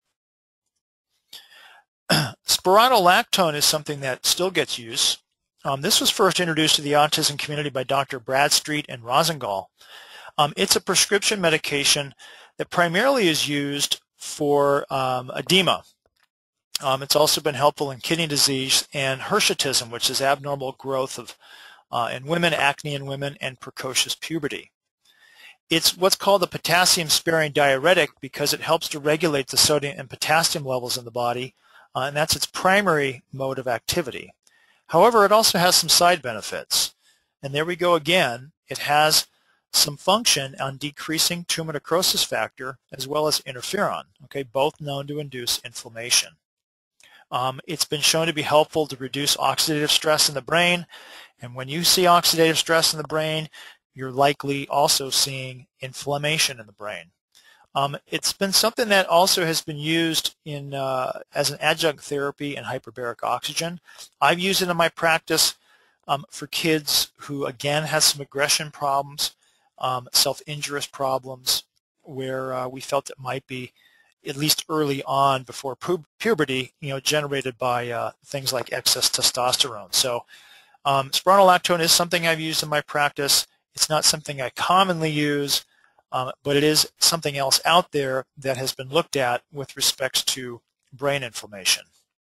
Spironolactone is something that still gets used. Um, this was first introduced to the autism community by Doctor Bradstreet and Rosengall. Um, it's a prescription medication that primarily is used for um, edema. Um, it's also been helpful in kidney disease and hirsutism, which is abnormal growth of uh, in women, acne in women, and precocious puberty. It's what's called a potassium-sparing diuretic because it helps to regulate the sodium and potassium levels in the body, uh, and that's its primary mode of activity. However, it also has some side benefits. And there we go again. It has some function on decreasing tumor necrosis factor as well as interferon, okay, both known to induce inflammation. Um, it's been shown to be helpful to reduce oxidative stress in the brain, and when you see oxidative stress in the brain, you're likely also seeing inflammation in the brain. Um, it's been something that also has been used in uh, as an adjunct therapy in hyperbaric oxygen. I've used it in my practice um, for kids who, again, have some aggression problems, um, self-injurious problems, where uh, we felt it might be, at least early on before pu puberty, you know, generated by uh, things like excess testosterone. So um, spironolactone is something I've used in my practice. It's not something I commonly use, um, but it is something else out there that has been looked at with respects to brain inflammation.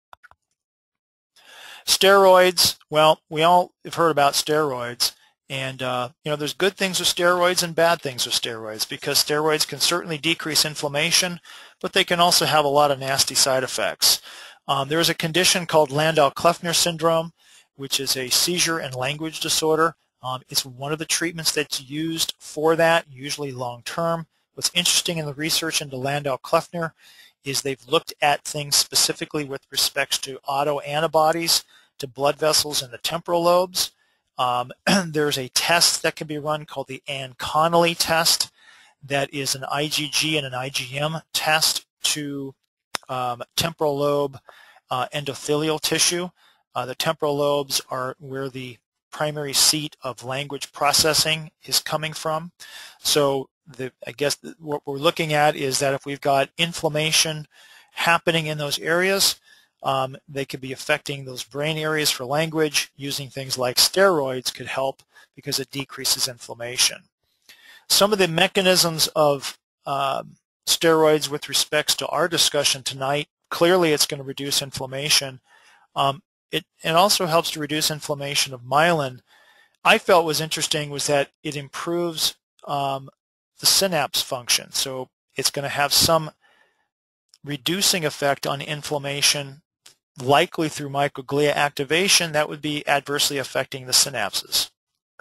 Steroids, well, we all have heard about steroids, and uh, you know, there's good things with steroids and bad things with steroids, because steroids can certainly decrease inflammation, but they can also have a lot of nasty side effects. Um, there is a condition called Landau-Kleffner syndrome, which is a seizure and language disorder. Um, it's one of the treatments that's used for that, usually long-term. What's interesting in the research into Landau-Kleffner is they've looked at things specifically with respects to autoantibodies to blood vessels in the temporal lobes. Um, there's a test that can be run called the Ann Connolly test that is an I G G and an I G M test to um, temporal lobe uh, endothelial tissue. Uh, the temporal lobes are where the primary seat of language processing is coming from. So the, I guess the, what we're looking at is that if we've got inflammation happening in those areas, um, they could be affecting those brain areas for language. Using things like steroids could help because it decreases inflammation. Some of the mechanisms of um, steroids with respects to our discussion tonight, clearly it's going to reduce inflammation. Um, It, it also helps to reduce inflammation of myelin. I felt was interesting was that it improves um, the synapse function. So it's going to have some reducing effect on inflammation, likely through microglia activation that would be adversely affecting the synapses.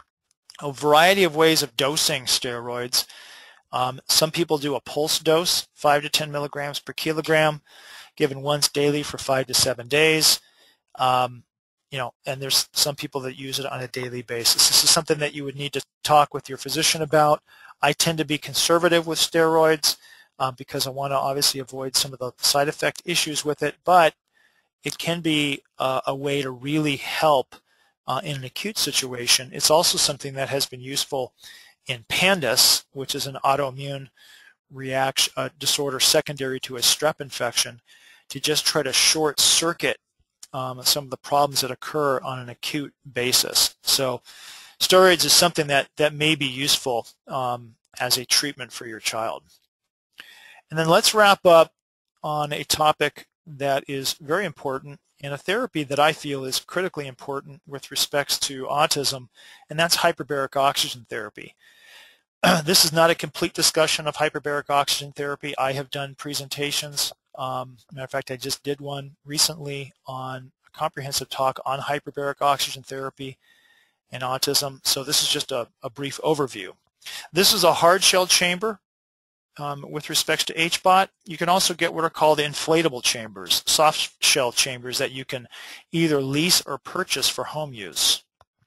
A variety of ways of dosing steroids. Um, some people do a pulse dose, five to ten milligrams per kilogram, given once daily for five to seven days. Um, you know, and there's some people that use it on a daily basis. This is something that you would need to talk with your physician about. I tend to be conservative with steroids uh, because I want to obviously avoid some of the side effect issues with it, but it can be uh, a way to really help uh, in an acute situation. It's also something that has been useful in PANDAS, which is an autoimmune reaction uh, disorder secondary to a strep infection, to just try to short circuit Um, some of the problems that occur on an acute basis. So steroids is something that, that may be useful um, as a treatment for your child. And then let's wrap up on a topic that is very important and a therapy that I feel is critically important with respects to autism, and that's hyperbaric oxygen therapy. This is not a complete discussion of hyperbaric oxygen therapy. I have done presentations. Um, matter of fact, I just did one recently on a comprehensive talk on hyperbaric oxygen therapy and autism. So this is just a, a brief overview. This is a hard shell chamber um, with respects to H B O T. You can also get what are called inflatable chambers, soft shell chambers that you can either lease or purchase for home use.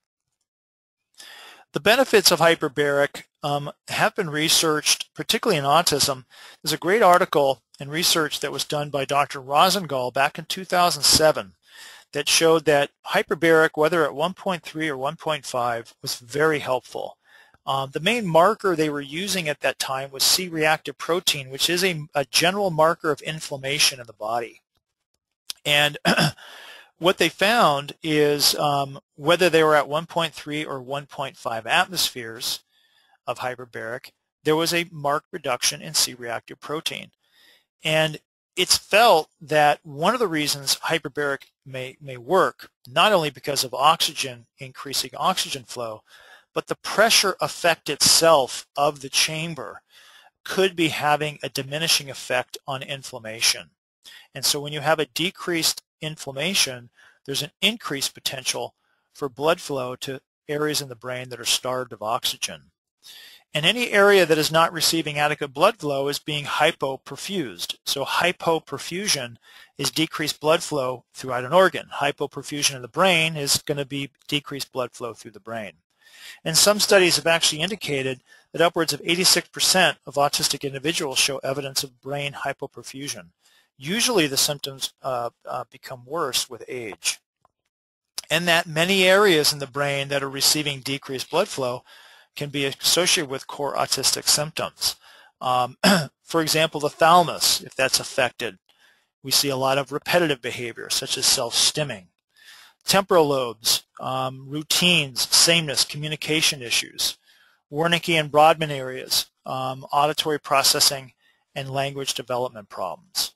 The benefits of hyperbaric um, have been researched, particularly in autism. There's a great article and research that was done by Doctor Rosengall back in two thousand seven that showed that hyperbaric, whether at one point three or one point five, was very helpful. Um, the main marker they were using at that time was C-reactive protein, which is a, a general marker of inflammation in the body. And what they found is um, whether they were at one point three or one point five atmospheres of hyperbaric, there was a marked reduction in C-reactive protein. And it's felt that one of the reasons hyperbaric may, may work, not only because of oxygen, increasing oxygen flow, but the pressure effect itself of the chamber could be having a diminishing effect on inflammation. And so when you have a decreased inflammation, there's an increased potential for blood flow to areas in the brain that are starved of oxygen. And any area that is not receiving adequate blood flow is being hypoperfused. So hypoperfusion is decreased blood flow throughout an organ. Hypoperfusion in the brain is going to be decreased blood flow through the brain. And some studies have actually indicated that upwards of eighty-six percent of autistic individuals show evidence of brain hypoperfusion. Usually the symptoms uh, uh, become worse with age. And that many areas in the brain that are receiving decreased blood flow can be associated with core autistic symptoms. Um, for example, the thalamus, if that's affected, we see a lot of repetitive behavior such as self-stimming. Temporal lobes, um, routines, sameness, communication issues. Wernicke and Brodmann areas, um, auditory processing, and language development problems.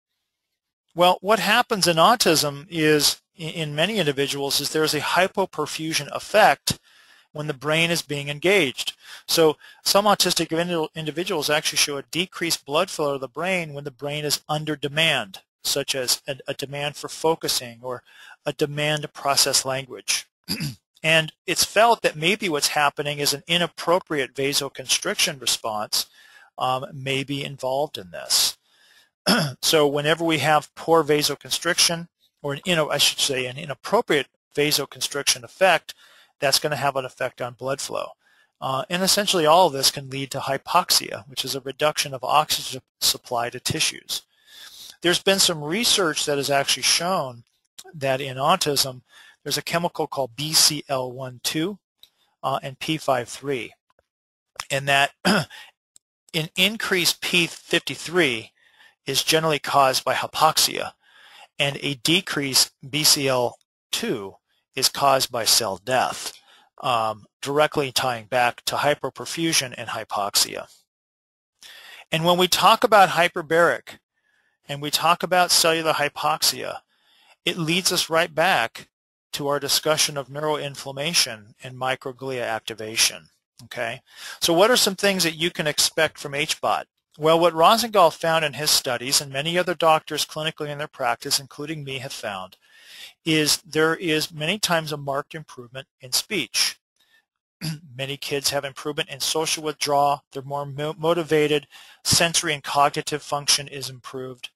Well, what happens in autism is, in many individuals, is there's a hypoperfusion effect when the brain is being engaged. So some autistic individuals actually show a decreased blood flow to the brain when the brain is under demand, such as a, a demand for focusing or a demand to process language. And it's felt that maybe what's happening is an inappropriate vasoconstriction response um, may be involved in this. So whenever we have poor vasoconstriction, or an, you know, I should say an inappropriate vasoconstriction effect, that's going to have an effect on blood flow. Uh, and essentially all of this can lead to hypoxia, which is a reduction of oxygen supply to tissues. There's been some research that has actually shown that in autism, there's a chemical called B C L one two uh, and P fifty-three, and that an increased P fifty-three is generally caused by hypoxia, and a decreased B C L two is caused by cell death, um, directly tying back to hyperperfusion and hypoxia. And when we talk about hyperbaric and we talk about cellular hypoxia, it leads us right back to our discussion of neuroinflammation and microglia activation. Okay, so what are some things that you can expect from H B O T? Well, what Rosendahl found in his studies, and many other doctors clinically in their practice, including me, have found, is there is many times a marked improvement in speech. Many kids have improvement in social withdrawal. They're more mo motivated. Sensory and cognitive function is improved.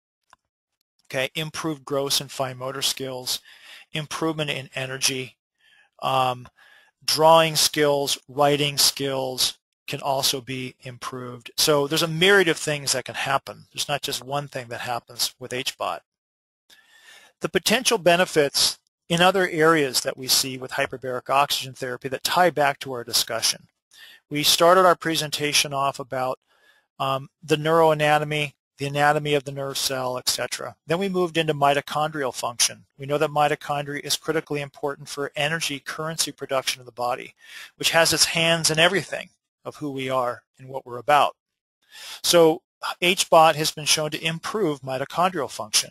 Okay, improved gross and fine motor skills, improvement in energy, um, drawing skills, writing skills can also be improved. So there's a myriad of things that can happen. There's not just one thing that happens with H B O T. The potential benefits in other areas that we see with hyperbaric oxygen therapy that tie back to our discussion. We started our presentation off about um, the neuroanatomy, the anatomy of the nerve cell, et cetera. Then we moved into mitochondrial function. We know that mitochondria is critically important for energy currency production of the body, which has its hands in everything of who we are and what we're about. So H B O T has been shown to improve mitochondrial function.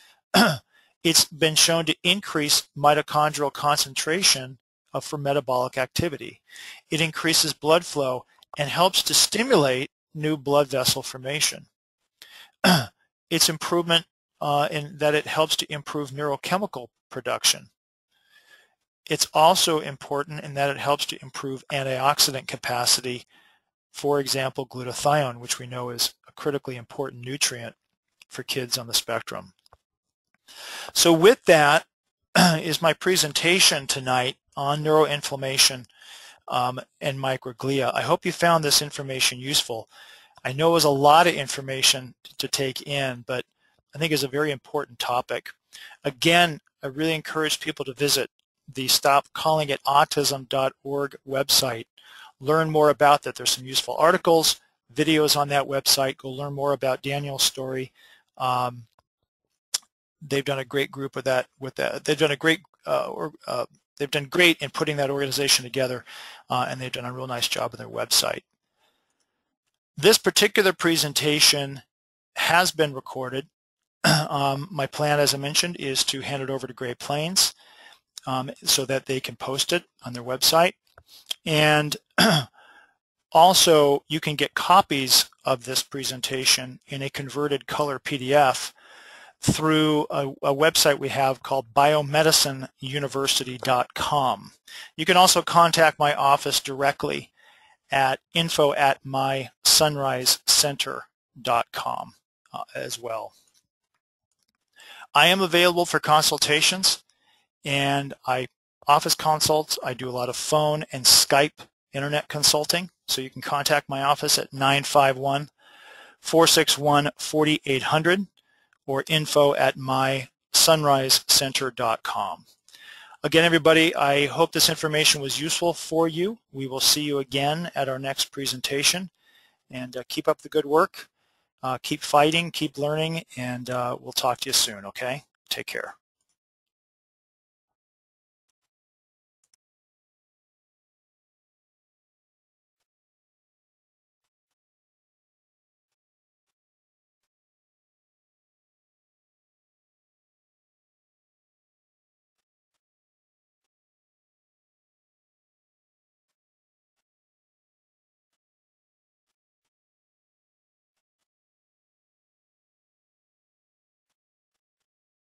It's been shown to increase mitochondrial concentration of, for metabolic activity. It increases blood flow and helps to stimulate new blood vessel formation. Its improvement uh, in that it helps to improve neurochemical production. It's also important in that it helps to improve antioxidant capacity, for example, glutathione, which we know is a critically important nutrient for kids on the spectrum. So with that is my presentation tonight on neuroinflammation um, and microglia. I hope you found this information useful. I know it was a lot of information to take in, but I think it's a very important topic. Again, I really encourage people to visit the stop calling it autism dot org website. Learn more about that. There's some useful articles, videos on that website. Go learn more about Daniel's story. Um, they've done a great group with that. With that, they've done a great. Uh, or, uh, they've done great in putting that organization together, uh, and they've done a real nice job on their website. This particular presentation has been recorded. um, my plan, as I mentioned, is to hand it over to Great Plains um, so that they can post it on their website. And also, you can get copies of this presentation in a converted color P D F through a, a website we have called biomedicine university dot com. You can also contact my office directly at info at my sunrise center dot com uh, as well. I am available for consultations, and I office consults. I do a lot of phone and Skype internet consulting, so you can contact my office at nine five one, four six one, four eight zero zero or info at my sunrise center dot com. Again, everybody, I hope this information was useful for you. We will see you again at our next presentation, and uh, keep up the good work. Uh, keep fighting, keep learning, and uh, we'll talk to you soon, okay? Take care.